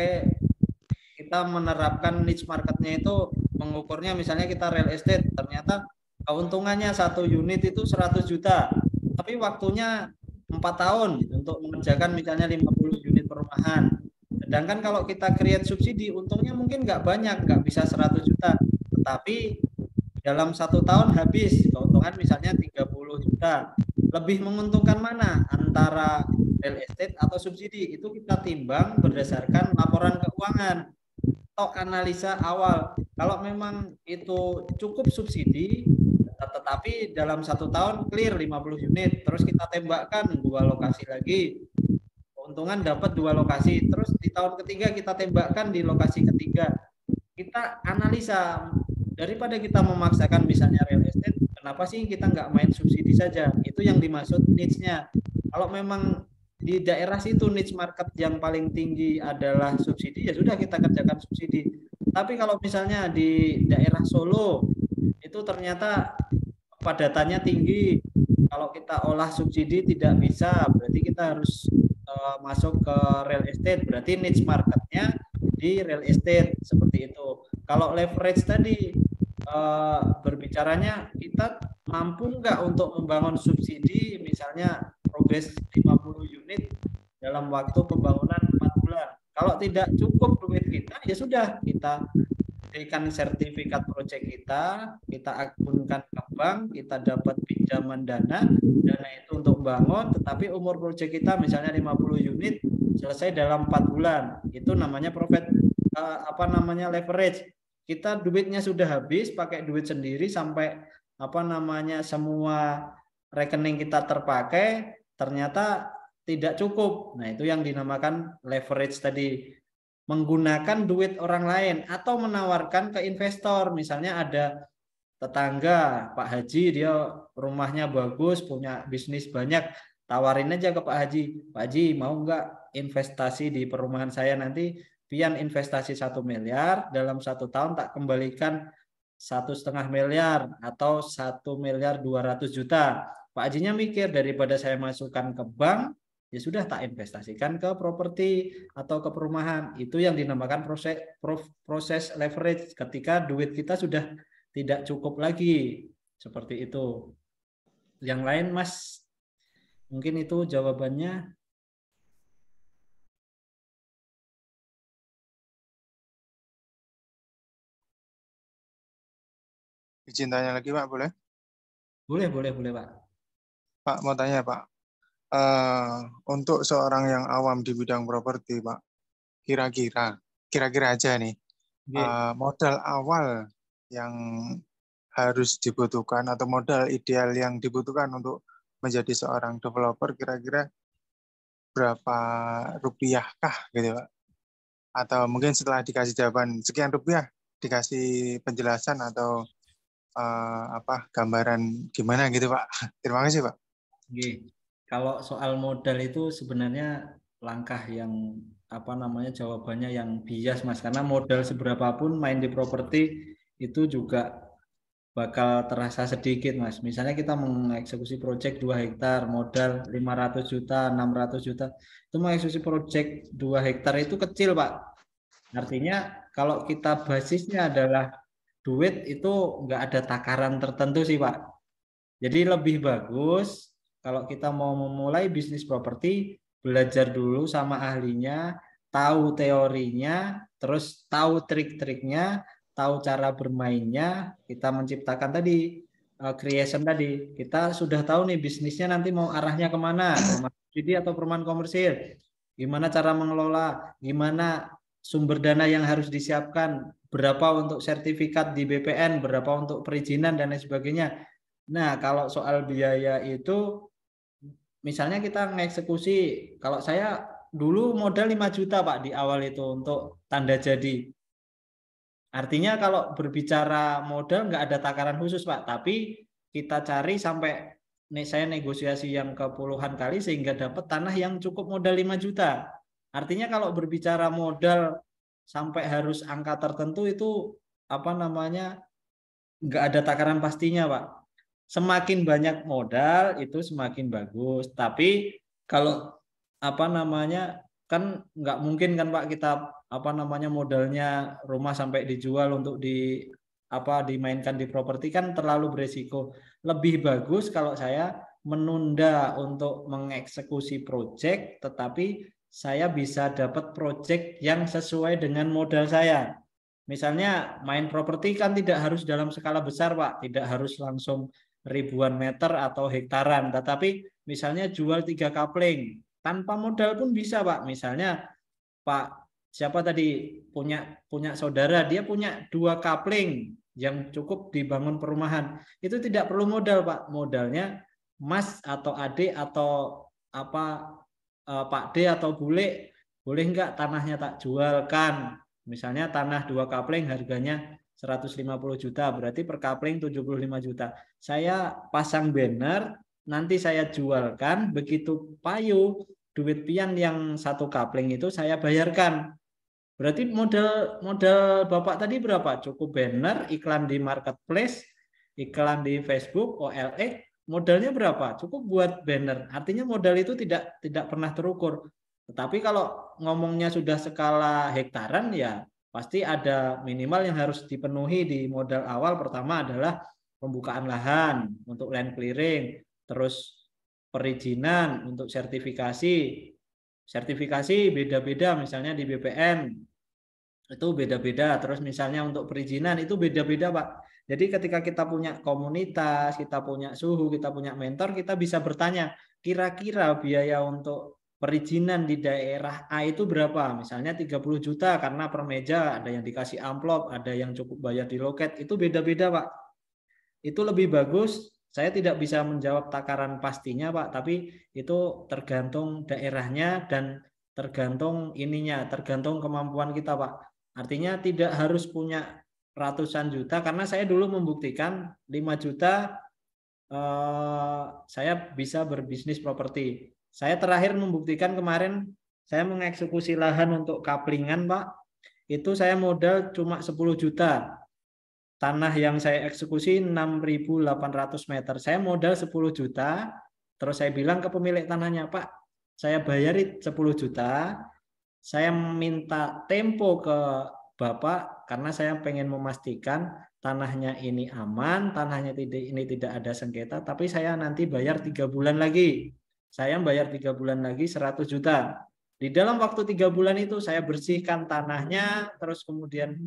S2: menerapkan niche marketnya itu mengukurnya misalnya kita real estate. Ternyata keuntungannya 1 unit itu 100 juta. Tapi waktunya 4 tahun untuk mengerjakan misalnya 50 unit perumahan. Sedangkan kalau kita create subsidi, untungnya mungkin nggak banyak, nggak bisa 100 juta. Tetapi dalam 1 tahun habis keuntungan misalnya 30 juta. Lebih menguntungkan mana antara real estate atau subsidi? Itu kita timbang berdasarkan laporan keuangan atau analisa awal. Kalau memang itu cukup subsidi, tetapi dalam 1 tahun clear 50 unit, terus kita tembakkan 2 lokasi lagi, keuntungan dapat 2 lokasi, terus di tahun ketiga kita tembakkan di lokasi ketiga. Kita analisa, daripada kita memaksakan misalnya real estate, kenapa sih kita nggak main subsidi saja? Itu yang dimaksud niche-nya. Kalau memang di daerah situ niche market yang paling tinggi adalah subsidi, ya sudah kita kerjakan subsidi. Tapi kalau misalnya di daerah Solo itu ternyata padatannya tinggi, kalau kita olah subsidi tidak bisa, berarti kita harus masuk ke real estate, berarti niche marketnya di real estate, seperti itu. Kalau leverage tadi berbicaranya kita mampu nggak untuk membangun subsidi misalnya progres 50 unit dalam waktu pembangunan 4 bulan. Kalau tidak cukup duit kita, ya sudah kita berikan sertifikat proyek kita akunkan ke bank, kita dapat pinjaman dana itu untuk bangun, tetapi umur proyek kita misalnya 50 unit selesai dalam 4 bulan. Itu namanya profit leverage. Kita duitnya sudah habis, pakai duit sendiri sampai semua rekening kita terpakai, ternyata tidak cukup. Nah, itu yang dinamakan leverage tadi. Menggunakan duit orang lain atau menawarkan ke investor. Misalnya ada tetangga Pak Haji, dia rumahnya bagus, punya bisnis banyak, tawarin aja ke Pak Haji. Pak Haji mau nggak investasi di perumahan saya, nanti pian investasi 1 miliar, dalam 1 tahun tak kembalikan 1,5 miliar atau 1.200.000.000. Pak Hajinya mikir, daripada saya masukkan ke bank, ya sudah tak investasikan ke properti atau ke perumahan. Itu yang dinamakan proses leverage, ketika duit kita sudah tidak cukup lagi, seperti itu. Yang lain Mas, mungkin itu jawabannya.
S6: Izin tanya lagi Pak, boleh?
S2: Boleh Pak.
S6: Pak, mau tanya Pak, untuk seorang yang awam di bidang properti Pak, kira-kira aja nih, modal awal yang harus dibutuhkan atau modal ideal yang dibutuhkan untuk menjadi seorang developer, kira-kira berapa rupiah kah gitu Pak? Atau mungkin setelah dikasih jawaban sekian rupiah, dikasih penjelasan atau gambaran gimana gitu Pak. Terima kasih Pak.
S2: Kalau soal modal itu sebenarnya langkah yang jawabannya yang bias Mas, karena modal seberapapun main di properti itu juga bakal terasa sedikit Mas. Misalnya kita mengeksekusi proyek 2 hektar, modal 500 juta, 600 juta, itu mengeksekusi proyek 2 hektar itu kecil Pak. Artinya kalau kita basisnya adalah duit, itu nggak ada takaran tertentu sih Pak. Jadi lebih bagus kalau kita mau memulai bisnis properti, belajar dulu sama ahlinya, tahu teorinya, terus tahu trik-triknya, tahu cara bermainnya, kita menciptakan tadi, creation tadi. Kita sudah tahu nih bisnisnya nanti mau arahnya kemana, perumahan subsidi atau perumahan komersil. Gimana cara mengelola, gimana sumber dana yang harus disiapkan, berapa untuk sertifikat di BPN, berapa untuk perizinan, dan lain sebagainya. Nah, kalau soal biaya itu, misalnya kita mengeksekusi, kalau saya dulu modal 5 juta Pak di awal itu untuk tanda jadi. Artinya kalau berbicara modal nggak ada takaran khusus Pak, tapi kita cari sampai saya negosiasi yang ke puluhan kali sehingga dapat tanah yang cukup modal 5 juta. Artinya kalau berbicara modal sampai harus angka tertentu itu nggak ada takaran pastinya Pak. Semakin banyak modal itu semakin bagus. Tapi kalau kan nggak mungkin kan Pak kita modalnya rumah sampai dijual untuk dimainkan di properti, kan terlalu beresiko. Lebih bagus kalau saya menunda untuk mengeksekusi proyek, tetapi saya bisa dapat proyek yang sesuai dengan modal saya. misalnya main properti kan tidak harus dalam skala besar, Pak, tidak harus langsung ribuan meter atau hektaran, tetapi misalnya jual 3 kapling tanpa modal pun bisa, Pak. Misalnya Pak siapa tadi punya saudara, dia punya 2 kapling yang cukup dibangun perumahan, itu tidak perlu modal, Pak. Modalnya Mas atau adik atau apa Pak D atau bule, boleh enggak tanahnya tak jualkan? Misalnya tanah 2 kapling harganya 150 juta, berarti per kapling 75 juta. Saya pasang banner, nanti saya jualkan, begitu payu duit pian yang 1 kapling itu saya bayarkan. Berarti modal Bapak tadi berapa? Cukup banner, iklan di marketplace, iklan di Facebook, OLX, modalnya berapa? Cukup buat banner. Artinya modal itu tidak pernah terukur. Tetapi kalau ngomongnya sudah skala hektaran, ya pasti ada minimal yang harus dipenuhi di modal awal. Pertama adalah pembukaan lahan untuk land clearing, terus perizinan untuk sertifikasi. Sertifikasi beda-beda, misalnya di BPN itu beda-beda. Terus misalnya untuk perizinan itu beda-beda, Pak. Jadi ketika kita punya komunitas, kita punya suhu, kita punya mentor, kita bisa bertanya, kira-kira biaya untuk perizinan di daerah A itu berapa? Misalnya 30 juta karena per meja, ada yang dikasih amplop, ada yang cukup bayar di loket, itu beda-beda, Pak. Itu lebih bagus. Saya tidak bisa menjawab takaran pastinya, Pak, tapi itu tergantung daerahnya dan tergantung ininya, tergantung kemampuan kita, Pak. Artinya tidak harus punya ratusan juta, karena saya dulu membuktikan 5 juta saya bisa berbisnis properti. Saya terakhir membuktikan kemarin saya mengeksekusi lahan untuk kaplingan, Pak. Itu saya modal cuma 10 juta. Tanah yang saya eksekusi 6.800 meter. Saya modal 10 juta, terus saya bilang ke pemilik tanahnya, Pak, saya bayari 10 juta, saya minta tempo ke Bapak karena saya pengen memastikan tanahnya ini aman, tanahnya ini tidak ada sengketa, tapi saya nanti bayar 3 bulan lagi. Saya bayar 3 bulan lagi 100 juta. Di dalam waktu 3 bulan itu saya bersihkan tanahnya, terus kemudian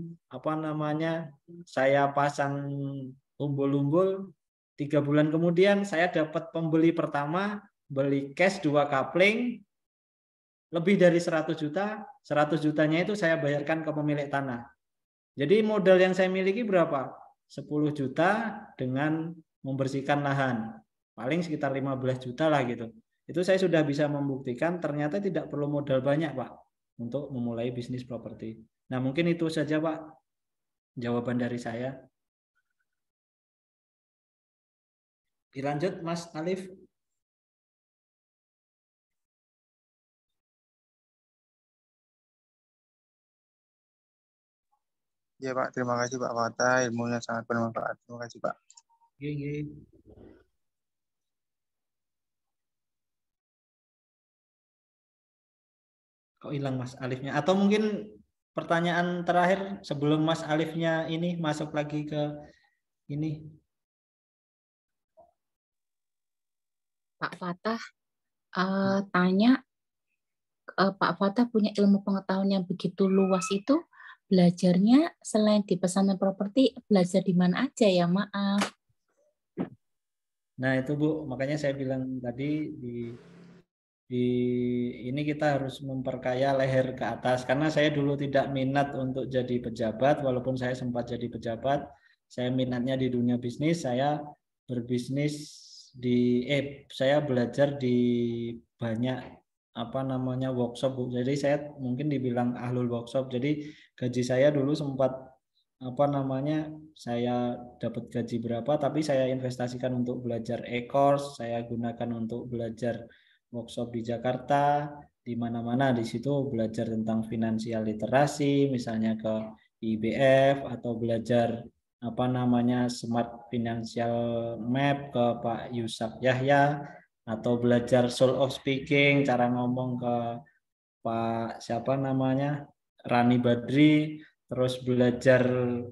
S2: saya pasang umbul-umbul. 3 bulan kemudian saya dapat pembeli pertama, beli cash 2 kapling, lebih dari 100 juta, 100 jutanya itu saya bayarkan ke pemilik tanah. Jadi modal yang saya miliki berapa? 10 juta dengan membersihkan lahan. Paling sekitar 15 juta lah gitu. Itu saya sudah bisa membuktikan ternyata tidak perlu modal banyak, Pak, untuk memulai bisnis properti. Nah, mungkin itu saja, Pak, jawaban dari saya. Dilanjut, Mas Alif.
S6: Iya Pak, terima kasih Pak Fatah, ilmunya sangat bermanfaat. Terima kasih Pak.
S2: Iya. Kok hilang Mas Alifnya? Atau mungkin pertanyaan terakhir sebelum Mas Alifnya ini masuk lagi ke ini.
S5: Pak Fatah tanya, Pak Fatah punya ilmu pengetahuan yang begitu luas itu, belajarnya selain di pesantren properti, belajar di mana aja ya? Maaf.
S2: Nah itu Bu, makanya saya bilang tadi di ini kita harus memperkaya leher ke atas, karena saya dulu tidak minat untuk jadi pejabat, walaupun saya sempat jadi pejabat. Saya minatnya di dunia bisnis, saya berbisnis saya belajar di banyak workshop, Bu. Jadi saya mungkin dibilang ahlul workshop. Jadi gaji saya dulu sempat saya dapat gaji berapa, tapi saya investasikan untuk belajar e-course, saya gunakan untuk belajar workshop di Jakarta, di mana-mana di situ belajar tentang finansial literasi, misalnya ke IBF, atau belajar Smart Financial Map ke Pak Yusuf Yahya, atau belajar soul of speaking, cara ngomong ke Pak Rani Badri, terus belajar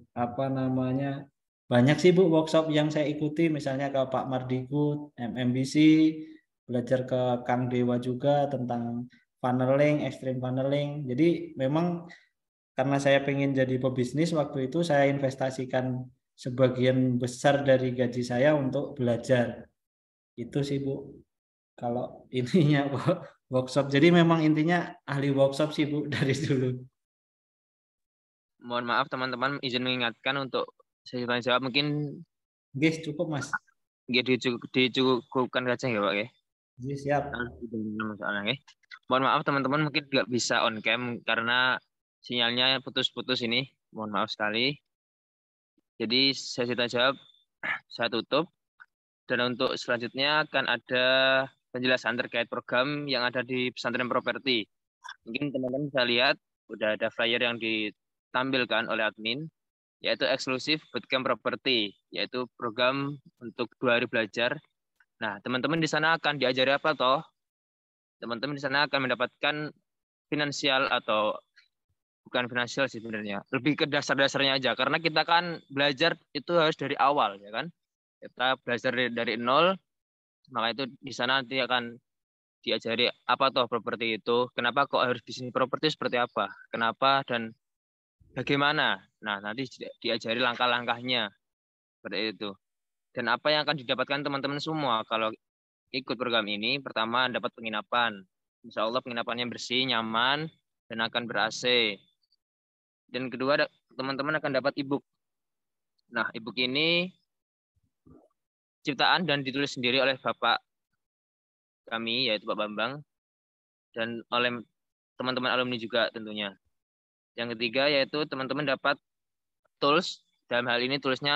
S2: banyak sih Bu workshop yang saya ikuti, misalnya ke Pak Mardigu, MMBC, belajar ke Kang Dewa juga tentang funneling, extreme funneling. Jadi memang karena saya pengen jadi pebisnis waktu itu saya investasikan sebagian besar dari gaji saya untuk belajar. Itu sih Bu. Kalau intinya workshop. Jadi memang intinya ahli workshop sih Bu dari dulu.
S3: Mohon maaf teman-teman, izin mengingatkan untuk sesi tanya jawab mungkin
S2: Guys, cukup Mas.
S3: dicukupkan saja ya Pak ya.
S2: Jadi siap.
S3: Soalnya, ya. Mohon maaf teman-teman mungkin nggak bisa on cam karena sinyalnya putus-putus ini. Mohon maaf sekali. Jadi sesi tanya jawab saya tutup. Dan untuk selanjutnya akan ada penjelasan terkait program yang ada di pesantren properti. Mungkin teman-teman bisa lihat udah ada flyer yang ditampilkan oleh admin, yaitu eksklusif bootcamp properti, yaitu program untuk 2 hari belajar. Nah, teman-teman di sana akan diajari apa toh? Teman-teman di sana akan mendapatkan finansial atau bukan finansial sih sebenarnya, lebih ke dasar-dasarnya aja. Karena kita kan belajar itu harus dari awal, ya kan? Kita belajar dari nol, maka itu di sana nanti akan diajari apa toh properti itu, kenapa kok harus bisnis properti seperti apa, kenapa dan bagaimana. Nah, nanti diajari langkah-langkahnya seperti itu. Dan apa yang akan didapatkan teman-teman semua kalau ikut program ini, pertama dapat penginapan. Insya Allah penginapannya bersih, nyaman, dan akan ber-AC. Dan kedua, teman-teman akan dapat e-book. Nah, e-book ini ciptaan dan ditulis sendiri oleh Bapak kami, yaitu Pak Bambang, dan oleh teman-teman alumni juga tentunya. Yang ketiga, yaitu teman-teman dapat tools, dalam hal ini toolsnya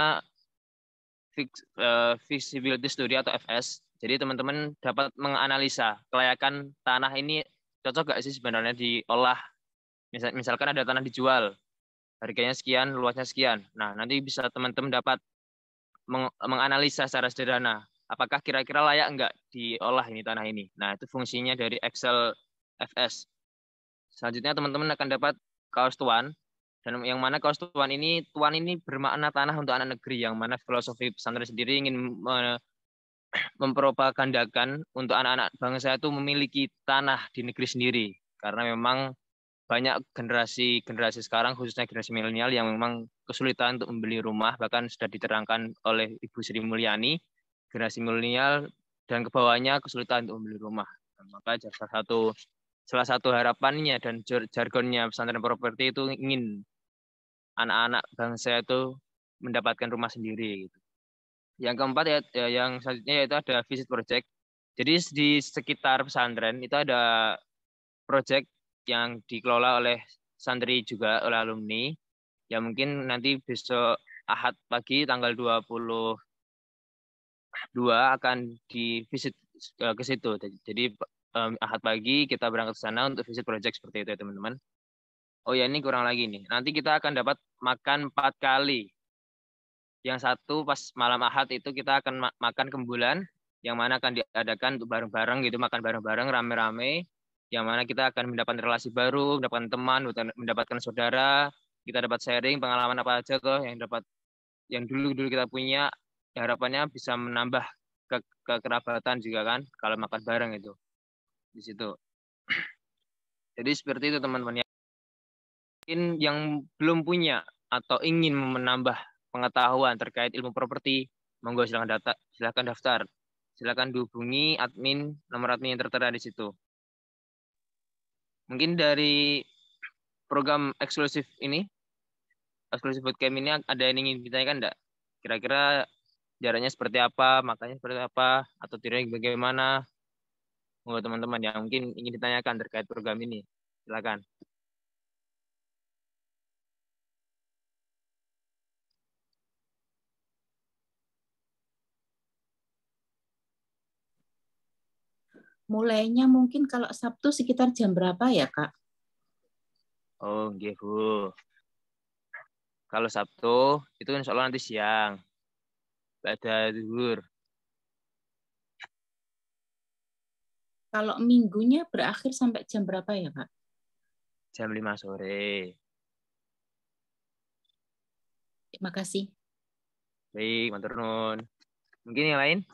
S3: Feasibility Study atau FS. Jadi teman-teman dapat menganalisa kelayakan tanah ini cocok nggak sih sebenarnya diolah. Misalkan ada tanah dijual, harganya sekian, luasnya sekian. Nah, nanti bisa teman-teman dapat menganalisa secara sederhana. Apakah kira-kira layak nggak diolah ini tanah ini. Nah, itu fungsinya dari Excel FS. Selanjutnya teman-teman akan dapat kaos tuan. Dan yang mana kaos tuan ini bermakna tanah untuk anak negeri. Yang mana filosofi pesantren sendiri ingin mempropagandakan untuk anak-anak bangsa itu memiliki tanah di negeri sendiri. Karena memang banyak generasi sekarang, khususnya generasi milenial yang memang kesulitan untuk membeli rumah, bahkan sudah diterangkan oleh Ibu Sri Mulyani, generasi milenial dan kebawahnya kesulitan untuk membeli rumah. Nah, maka salah satu harapannya dan jargonnya pesantren properti itu ingin anak-anak bangsa itu mendapatkan rumah sendiri. Gitu. Yang keempat yang selanjutnya yaitu ada visit project. Jadi di sekitar pesantren itu ada project yang dikelola oleh santri juga oleh alumni. Ya mungkin nanti besok Ahad pagi tanggal 22 akan di visit ke situ. Jadi Ahad pagi kita berangkat ke sana untuk visit project seperti itu ya teman-teman. Oh ya ini kurang lagi nih. Nanti kita akan dapat makan 4 kali. Yang satu pas malam Ahad itu kita akan makan kembulan, yang mana akan diadakan untuk bareng-bareng gitu, makan bareng-bareng rame-rame, yang mana kita akan mendapatkan relasi baru, mendapatkan teman, mendapatkan saudara, kita dapat sharing pengalaman apa aja tuh yang dulu kita punya, ya harapannya bisa menambah kekerabatan juga kan kalau makan bareng itu di situ. Jadi seperti itu teman-teman yang belum punya atau ingin menambah pengetahuan terkait ilmu properti, monggo silakan daftar. Silakan dihubungi nomor admin yang tertera di situ. Mungkin dari program eksklusif bootcamp ini ada yang ingin ditanyakan enggak? Kira-kira jaraknya seperti apa, makanya seperti apa, atau tidak bagaimana? Monggo teman-teman yang mungkin ingin ditanyakan terkait program ini. Silakan.
S5: Mulainya mungkin kalau Sabtu sekitar jam berapa ya, Kak?
S3: Oh, nggih, Bu. Kalau Sabtu itu insya Allah nanti siang. Pada zuhur.
S5: Kalau minggunya berakhir sampai jam berapa ya, Kak?
S3: Jam 5 sore.
S5: Terima kasih.
S3: Baik, matur nuwun. Mungkin yang lain?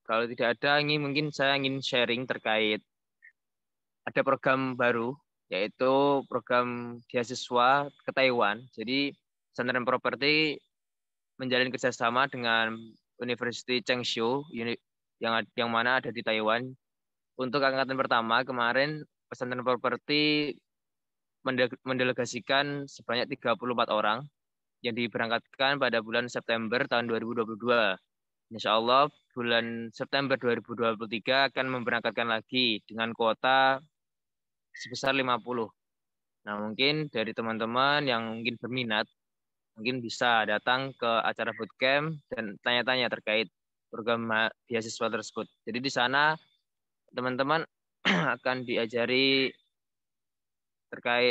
S3: Kalau tidak ada, ini mungkin saya ingin sharing terkait ada program baru, yaitu program beasiswa ke Taiwan. Jadi Pesantren Properti menjalin kerjasama dengan University Changshu yang mana ada di Taiwan. Untuk angkatan pertama kemarin Pesantren Properti mendelegasikan sebanyak 34 orang yang diberangkatkan pada bulan September tahun 2022. Insya Allah bulan September 2023 akan memberangkatkan lagi dengan kuota sebesar 50. Nah, mungkin dari teman-teman yang mungkin berminat, mungkin bisa datang ke acara bootcamp dan tanya-tanya terkait program beasiswa tersebut. Jadi di sana teman-teman akan diajari terkait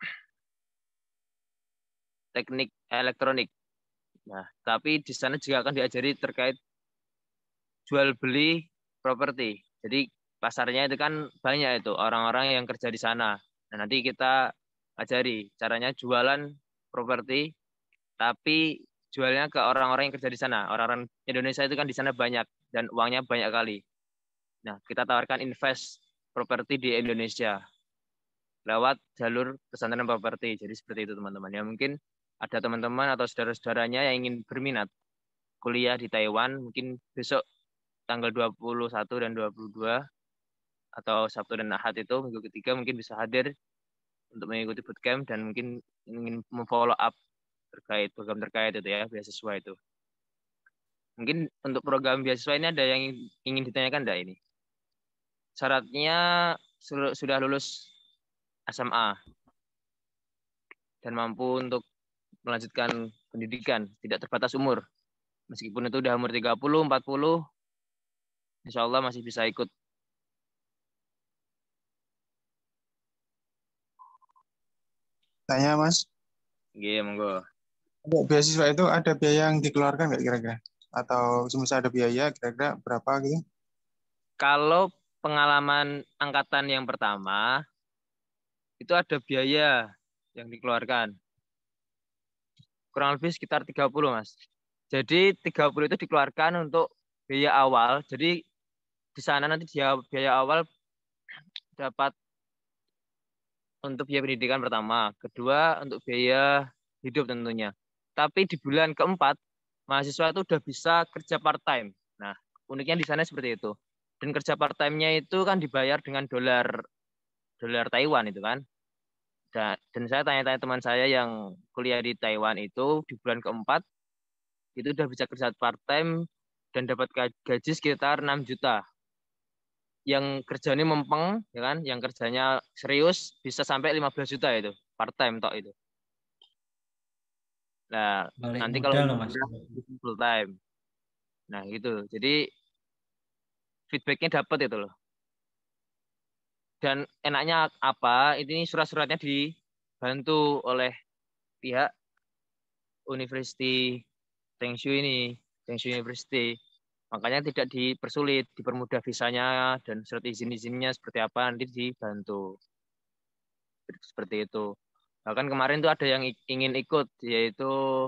S3: teknik elektronik. Nah, tapi di sana juga akan diajari terkait jual beli properti. Jadi pasarnya itu kan banyak itu orang-orang yang kerja di sana. Nah, nanti kita ajari caranya jualan properti, tapi jualnya ke orang-orang yang kerja di sana. Orang-orang Indonesia itu kan di sana banyak dan uangnya banyak kali. Nah, kita tawarkan invest properti di Indonesia lewat jalur pesantren properti. Jadi seperti itu teman-teman. Ya mungkin ada teman-teman atau saudara-saudaranya yang ingin berminat kuliah di Taiwan, mungkin besok tanggal 21 dan 22 atau Sabtu dan Ahad itu minggu ketiga mungkin bisa hadir untuk mengikuti bootcamp dan mungkin ingin memfollow up terkait program terkait itu ya, beasiswa itu. Mungkin untuk program beasiswa ini ada yang ingin ditanyakan enggak ini? Syaratnya sudah lulus SMA dan mampu untuk melanjutkan pendidikan, tidak terbatas umur. Meskipun itu udah umur 30, 40, insya Allah masih bisa ikut.
S6: Tanya, Mas.
S3: Iya, monggo.
S6: Beasiswa itu ada biaya yang dikeluarkan nggak kira-kira? Atau semisal ada biaya, kira-kira berapa gitu?
S3: Kalau pengalaman angkatan yang pertama, itu ada biaya yang dikeluarkan. Kurang lebih sekitar 30, Mas. Jadi 30 itu dikeluarkan untuk biaya awal. Jadi di sana nanti dia biaya awal dapat untuk biaya pendidikan pertama. Kedua, untuk biaya hidup tentunya. Tapi di bulan keempat, mahasiswa itu udah bisa kerja part-time. Nah, uniknya di sana seperti itu. Dan kerja part-time-nya itu kan dibayar dengan dolar Taiwan itu kan. Dan saya tanya-tanya teman saya yang kuliah di Taiwan itu di bulan keempat itu udah bisa kerja part-time dan dapat gaji sekitar 6 juta. Yang kerjanya mempeng, ya kan? Yang kerjanya serius bisa sampai 15 juta itu, part-time tok itu. Nah,
S2: Balik
S3: nanti kalau
S2: modal Mas.
S3: full time. Nah, gitu. Jadi feedbacknya dapat itu loh. Dan enaknya apa? Ini surat-suratnya dibantu oleh pihak University Changshu ini, Changshu University. Makanya tidak dipersulit, dipermudah visanya dan surat izin-izinnya seperti apa nanti dibantu. Seperti itu. Bahkan kemarin tuh ada yang ingin ikut, yaitu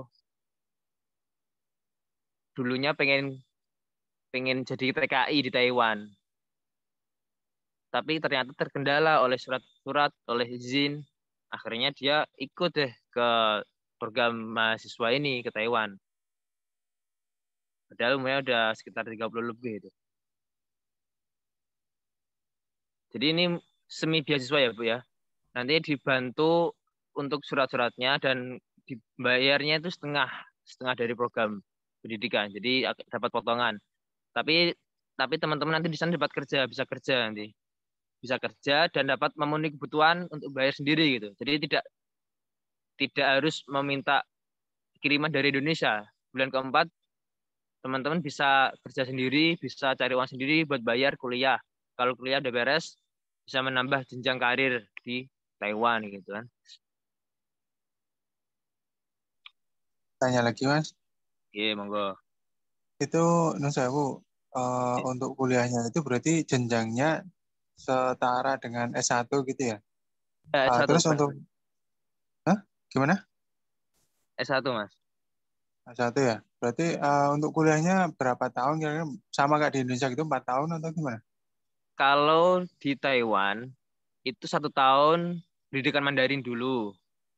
S3: dulunya pengen jadi TKI di Taiwan. Tapi ternyata terkendala oleh surat-surat, oleh izin. Akhirnya dia ikut deh ke program mahasiswa ini ke Taiwan. Padahal umurnya udah sekitar 30 lebih itu. Jadi ini semi beasiswa ya Bu ya. Nanti dibantu untuk surat-suratnya dan dibayarnya itu setengah dari program pendidikan. Jadi dapat potongan. Tapi teman-teman nanti di sana dapat kerja, bisa kerja nanti. Bisa kerja dan dapat memenuhi kebutuhan untuk bayar sendiri gitu. Jadi tidak harus meminta kiriman dari Indonesia. Bulan keempat teman-teman bisa kerja sendiri, bisa cari uang sendiri buat bayar kuliah. Kalau kuliah udah beres, bisa menambah jenjang karir di Taiwan gitu kan.
S6: Tanya lagi, Mas.
S3: Iya, monggo.
S6: Itu Nusawu, untuk kuliahnya itu berarti jenjangnya setara dengan S1 gitu ya?
S3: S1.
S6: Terus untuk gimana?
S3: S1, Mas.
S6: S1 ya. Berarti untuk kuliahnya berapa tahun kira-kira? Sama kayak di Indonesia gitu 4 tahun atau gimana?
S3: Kalau di Taiwan itu 1 tahun pendidikan Mandarin dulu,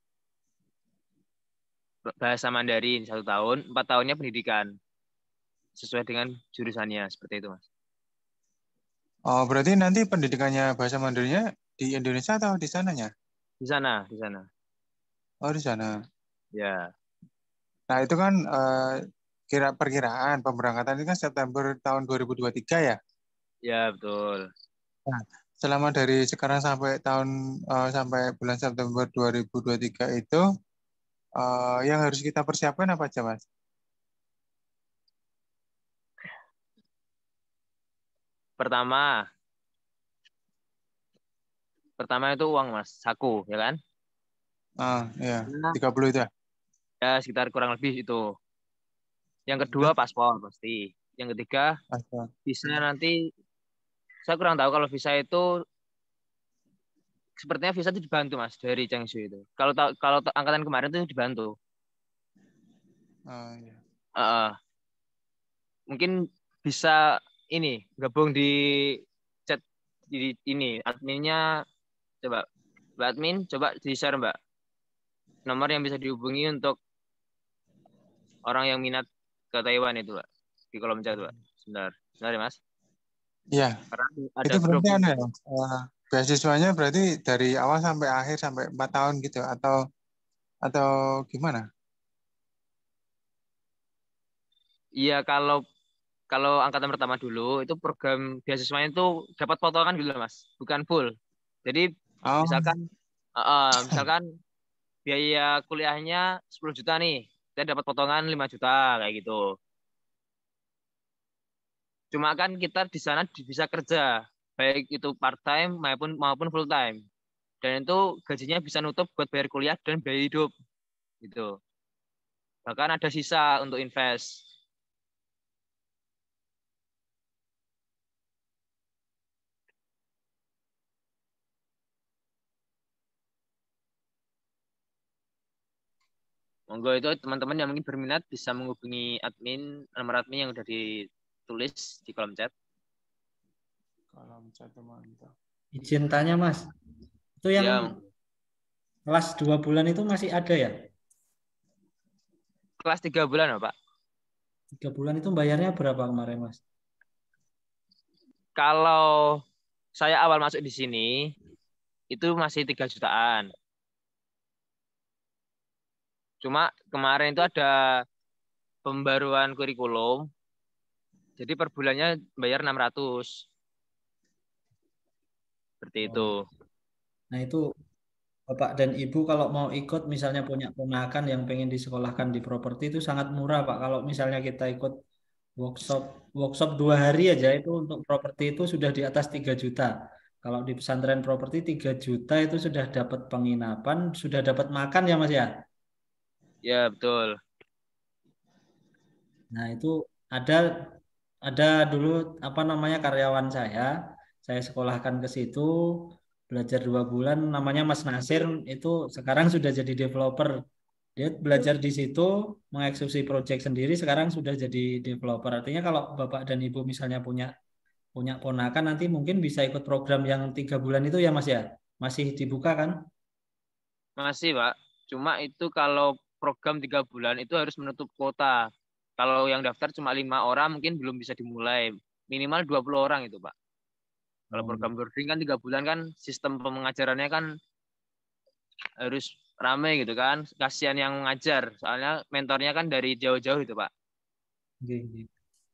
S3: bahasa Mandarin 1 tahun, 4 tahunnya pendidikan sesuai dengan jurusannya seperti itu, Mas.
S6: Oh, berarti nanti pendidikannya bahasa Mandarinnya di Indonesia atau di sananya?
S3: Di sana, di sana.
S6: Oh, di sana.
S3: Ya,
S6: Nah, itu kan perkiraan pemberangkatan itu kan September tahun 2023 ya?
S3: ya betul.
S6: Nah, selama dari sekarang sampai sampai bulan September 2023 itu yang harus kita persiapkan apa aja, Mas?
S3: Pertama itu uang, Mas, saku, ya kan?
S6: Ya,
S3: Nah,
S6: 30 itu ya?
S3: ya sekitar kurang lebih itu. Yang kedua
S6: Terus,
S3: paspor pasti. Yang ketiga
S6: paspor.
S3: visa nanti saya kurang tahu kalau visa itu sepertinya visa itu dibantu, Mas, dari Changshu itu. Kalau angkatan kemarin itu dibantu.
S6: Ya.
S3: Mungkin bisa ini gabung di chat di ini adminnya, coba Mbak admin coba di share, Mbak, nomor yang bisa dihubungi untuk orang yang minat ke Taiwan itu, Mbak, di kolom chat, Mbak. Sebentar ya, Mas.
S6: Iya.
S3: Karena ada
S6: Itu
S3: grup.
S6: berarti beasiswanya berarti dari awal sampai akhir sampai 4 tahun gitu atau gimana?
S3: Iya, kalau angkatan pertama dulu itu program beasiswanya itu dapat potongan gitu loh, Mas, bukan full. Jadi
S6: Oh,
S3: misalkan biaya kuliahnya 10 juta nih, saya dapat potongan 5 juta kayak gitu. Cuma kan kita di sana bisa kerja, baik itu part time maupun full time. Dan itu gajinya bisa nutup buat bayar kuliah dan biaya hidup gitu. Bahkan ada sisa untuk invest. Monggo itu teman-teman yang mungkin berminat bisa menghubungi nomor admin yang udah ditulis di kolom chat.
S6: kolom chat mantap.
S2: Izin tanya, Mas. Itu yang
S3: Ya,
S2: kelas 2 bulan itu masih ada ya?
S3: kelas 3 bulan, Pak.
S2: 3 bulan itu bayarnya berapa kemarin, Mas?
S3: Kalau saya awal masuk di sini itu masih 3 jutaan. Cuma kemarin itu ada pembaruan kurikulum. Jadi per bulannya bayar 600. Seperti itu.
S2: Nah, itu Bapak dan Ibu kalau mau ikut misalnya punya ponakan yang pengen disekolahkan di properti itu sangat murah, Pak. Kalau misalnya kita ikut workshop workshop 2 hari aja itu untuk properti itu sudah di atas 3 juta. Kalau di pesantren properti 3 juta itu sudah dapat penginapan, sudah dapat makan ya, Mas ya.
S3: Ya, betul.
S2: Nah, itu ada ada dulu apa namanya karyawan saya sekolahkan ke situ belajar 2 bulan, namanya Mas Nasir, itu sekarang sudah jadi developer. Dia belajar di situ, mengeksekusi proyek sendiri, sekarang sudah jadi developer. Artinya kalau Bapak dan Ibu misalnya punya punya ponakan nanti mungkin bisa ikut program yang 3 bulan itu ya, Mas ya. Masih dibuka kan?
S3: Masih, Pak. Cuma itu kalau program 3 bulan itu harus menutup kuota. Kalau yang daftar cuma 5 orang mungkin belum bisa dimulai. Minimal 20 orang itu, Pak. Kalau
S2: Oh,
S3: program boarding kan 3 bulan kan sistem pengajarannya kan harus rame gitu kan. Kasihan yang ngajar. Soalnya mentornya kan dari jauh-jauh itu, Pak.
S2: iya, iya.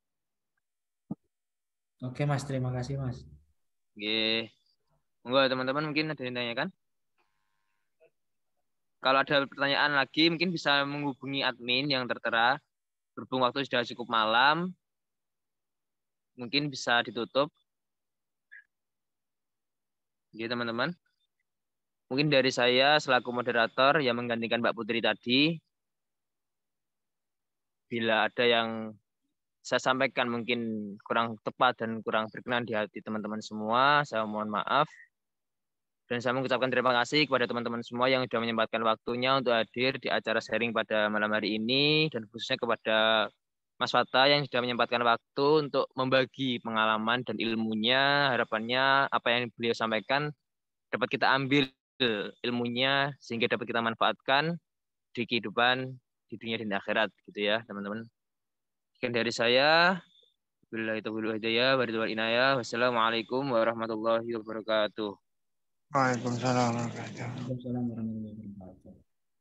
S2: Oke, Mas, terima kasih, Mas.
S3: Oke. Enggak, teman-teman mungkin ada yang tanya kan? Kalau ada pertanyaan lagi mungkin bisa menghubungi admin yang tertera. Berhubung waktu sudah cukup malam, mungkin bisa ditutup. Oke, teman-teman. Mungkin dari saya selaku moderator yang menggantikan Mbak Putri tadi, bila ada yang saya sampaikan mungkin kurang tepat dan kurang berkenan di hati teman-teman semua, saya mohon maaf. Dan saya mengucapkan terima kasih kepada teman-teman semua yang sudah menyempatkan waktunya untuk hadir di acara sharing pada malam hari ini, dan khususnya kepada Mas Fata yang sudah menyempatkan waktu untuk membagi pengalaman dan ilmunya. Harapannya apa yang beliau sampaikan dapat kita ambil ilmunya sehingga dapat kita manfaatkan di kehidupan di dunia dan di akhirat gitu ya teman-teman. Sekian dari saya. Billahi taufiq wal hidayah, wabillahi inayah. Wassalamualaikum warahmatullahi wabarakatuh.
S6: Waalaikumsalam warahmatullahi wabarakatuh.
S2: Waalaikumsalam warahmatullahi wabarakatuh.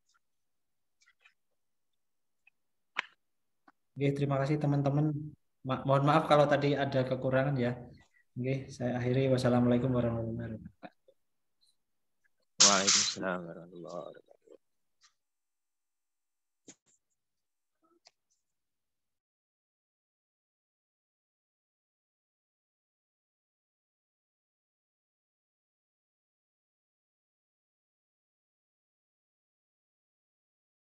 S2: Oke, terima kasih teman-teman. Mohon maaf kalau tadi ada kekurangan ya. Oke, saya akhiri. Wassalamualaikum warahmatullahi wabarakatuh.
S3: Waalaikumsalam warahmatullahi wabarakatuh.